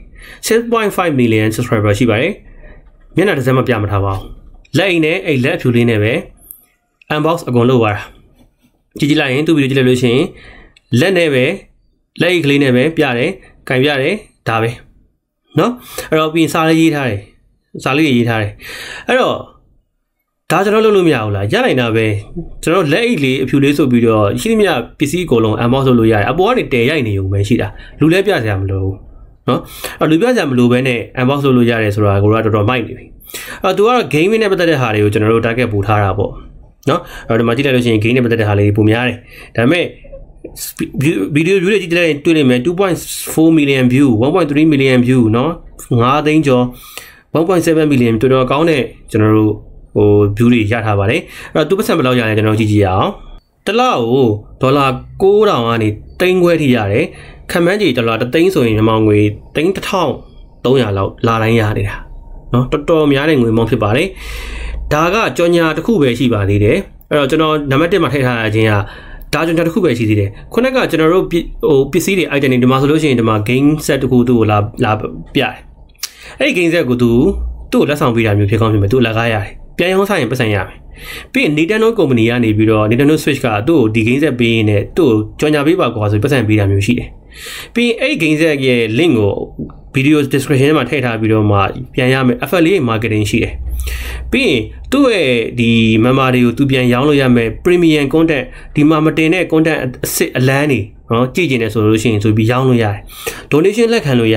6.5 million subscriber ရှိပါတယ်မျက်နှာတစ်စက်မှပြမထားပါဘူးလက်အိမ်နဲ့အဲ့လက်အဖြူလေးနဲ့ပဲ unbox အကုန်လုပ်သွားတာကြည့်လိုက်ရင်သူ့ဗီဒီယိုကြည့်လိုက်လို့ရှိရင်လက်နဲ့ပဲလက်အိတ်ကလေးနဲ့ပဲပြတယ်ကင်ပြတယ်ဒါပဲเนาะအဲ့တော့ပြီးစာလေးရေးထားတယ်စာလေးရေးထားတယ်အဲ့တော့ဒါကျွန်တော်လုပ်လို့မရဘူးလားရနိုင်တာပဲကျွန်တော်လက်အိတ်လေးအဖြူလေးဆိုပြီးတော့ရှိသမျှပစ္စည်းအကုန်လုံး unbox လုပ်လို့ရတယ်အပေါ်ကနေတည်ရိုက်နေုံပဲရှိတာလူလဲပြစရာမလိုဘူးနော်အဲ့လူပြစရာမလိုဘဲနဲ့ unbox လုပ်လို့ရတယ်ဆိုတာကိုတော့တော်တော်မိုက်နေပြီအဲ့သူကတော့ game နဲ့ပတ်သက်တဲ့ဟာတွေကိုကျွန်တော်တို့ target ပို့ထားတာပေါ့နော်အဲ့ဒီမှာကြည့်လိုက်လို့ရှိရင် game နဲ့ပတ်သက်တဲ့ဟာလေးပုံများတယ်ဒါပေမဲ့ video view တွေကြည့်လိုက်ရင်တွေ့လိမ့်မယ် 2.4 million view 1.3 million view နော်5သိန်းကျော် 1.7 million တော်တော်ကောင်းတဲ့ကျွန်တော်တို့view တွေရထားပါတယ်အဲ့တော့သူပတ်စံဘယ်လောက်ရလဲကျွန်တော်ကြည့်ကြည့်ရအောင်တစ်လကိုဒေါ်လာ9,000ကနေသိန်းခွဲထိရတယ်ခန့်မှန်းကြည့်ဒေါ်လာ1သိန်းဆိုရင်မြန်မာငွေ3,300လောက်လာတိုင်းရနေတာเนาะတော်တော်များတဲ့ငွေမောင်းဖြစ်ပါတယ်ဒါကကြော်ညာတစ်ခုပဲရှိပါသေးတယ်အဲ့တော့ကျွန်တော်နံပါတ်1မှာထည့်ထားရခြင်းကဒါကြောင့်တစ်ခုပဲရှိသေးတယ်ခုနကကျွန်တော်တို့ပစ္စည်းတွေ item တွေဒီမှာဆိုလို့ရှိရင်ဒီမှာ game set တစ်ခုသူ့ကိုလာပြတယ်အဲ့ဒီ game set ကိုသူ့ကိုလက်ဆောင်ပေးတာမျိုးဖြစ်ကောင်းဖြစ်မယ်သူ့လက်ကားရတယ်ပြန်ရောင်းဆိုင်ရင်ပတ်စံရမယ်ပြီးရင် Nintendo company ကနေပြီးတော့ Nintendo Switch ကသူ့ကိုဒီ game set ပေးရင်လည်းသူ့ကိုကြော်ညာပေးပါကွာဆိုပတ်စံပေးတာမျိုးရှိတယ်ပြီးရင်အဲ့ဒီ game set ရဲ့ link ကို video description ထဲမှာထည့်ထားပြီးတော့မှပြန်ရမယ် affiliate marketing ရှိတယ်ပြီးရင်သူ့ရဲ့ဒီ member တွေကိုသူပြန်ရောင်းလို့ရမယ် premium content ဒီမှာမတင်တဲ့ content အစစ်အလန်းတွေနော်ကြည့်ကျင်တယ်ဆိုလို့ရှိရင်ဆိုပြီးရောင်းလို့ရတယ် donation လက်ခံလို့ရတယ်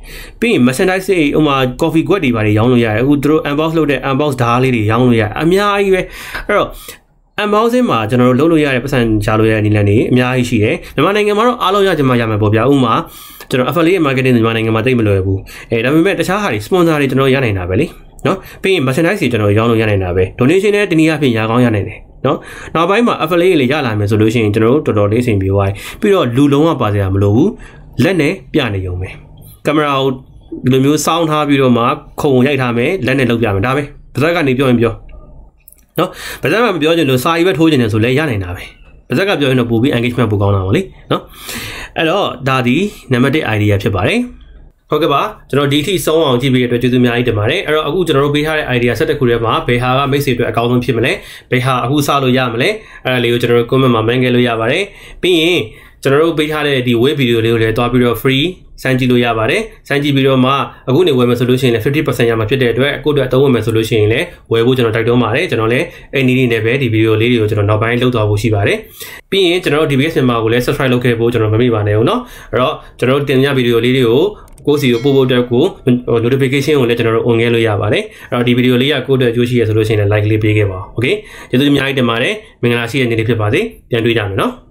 ပြီးရင် merchandise တွေဥမာ coffee ကွက်တွေပါတွေရောင်းလို့ရတယ်အခုသူတို့ unbox လုပ်တဲ့ unbox ဓာတ်လေးတွေရောင်းလို့ရတယ်အများကြီးပဲအဲ့တော့ unboxing မှာကျွန်တော်တို့လုပ်လို့ရတဲ့ပတ်စံချလို့ရတဲ့နည်းလမ်းတွေအများကြီးရှိတယ်မြန်မာနိုင်ငံမှာတော့အားလုံးရကြမှာရမယ်ပေါ့ဗျာဥမာကျွန်တော် affiliate marketing မြန်မာနိုင်ငံမှာတိတ်မလွယ်ဘူးဒါပေမဲ့တခြားဟာတွေ sponsor တွေကျွန်တော်ရနိုင်တာပဲလေနော်ပြီးရင် merchandise တွေကျွန်တော်ရောင်းလို့ရနိုင်တာပဲ donation နဲ့တနည်းအားဖြင့်ရကောင်းရနိုင်တယ်နော်နောက်ပိုင်းမှာ affiliate လေးရလာမယ်ဆိုလို့ရှိရင်ကျွန်တော်တို့တော်တော်လေးအဆင်ပြေသွားပြီပြီးတော့လူလုံးဝပါစရာမလိုဘူးလက်နဲ့ပြနေရုံပဲကင်မရာကိုဒီလိုမျိုးစောင်းထားပြီးတော့မှခုံရိုက်ထားမယ်လက်နဲ့လုပ်ပြမယ်ဒါပဲပါဇက်ကနေပြောရင်ပြောနော်ပါဇက်ကမပြောချင်လို့စာရီပဲထိုးချင်တယ်ဆိုလဲရနိုင်တာပဲပါဇက်ကပြောရင်တော့ပို့ပြီး engagement ပိုကောင်းလာပါလေနော်အဲ့တော့ဒါဒီနံပါတ်1 idea ဖြစ်ပါတယ်ဟုတ်ကဲ့ပါကျွန်တော်ဒီထိဆုံးအောင်ကြည့်ပြီးတဲ့အတွက်ကျေးဇူးအများကြီးတင်ပါတယ်အဲ့တော့အခုကျွန်တော်တို့ပေးထားတဲ့ idea 7 ခုထဲမှာဘယ်ဟာကမိတ်ဆွေအတွက်အကောင်းဆုံးဖြစ်မလဲဘယ်ဟာအခုစလို့ရမလဲအဲ့ဒါလေးကိုကျွန်တော်တို့ comment မှာ man ခဲ့လို့ရပါတယ်ပြီးရင်ကျွန်တော်တို့ပေးထားတဲ့ဒီ web video လေးကိုလည်းတွားပြီးတော့ free စမ်းကြည့်လို့ရပါတယ်စမ်းကြည့်ပြီးတော့မှအခုနေဝယ်မယ်ဆိုလို့ရှိရင်လည်း 50% ရမှာဖြစ်တဲ့အတွက်အခုအတွက်အသုံးဝင်မယ်ဆိုလို့ရှိရင်လည်းဝယ်ဖို့ကျွန်တော်တိုက်တွန်းပါတယ်ကျွန်တော်လည်းအဲ့ဒီနေ့နဲ့ပဲဒီ video လေးတွေကိုကျွန်တော်နောက်ပိုင်းလုပ်သွားဖို့ရှိပါတယ်ပြီးရင်ကျွန်တော်တို့ DBS Myanmar ကိုလည်း subscribe လုပ်ခဲ့ဖို့ကျွန်တော်မမေ့ပါနဲ့ဦးเนาะအဲ့တော့ကျွန်တော်တို့တင်ပြ video လေးတွေကိုကိုယ်စီကိုပို့ဖို့အတွက်ကို notification ကိုလည်းကျွန်တော်တို့ on ခဲ့လို့ရပါတယ်အဲ့တော့ဒီ video လေးကကိုယ့်အတွက်အကျိုးရှိရဆိုလို့ရှိရင်လည်း like လေးပေးခဲ့ပါဦး okay ကျေးဇူးအများကြီးတင်ပါတယ်မင်္ဂလာရှိတဲ့နေ့လေးဖြစ်ပါစေပြန်တွေ့ကြမယ်เนาะ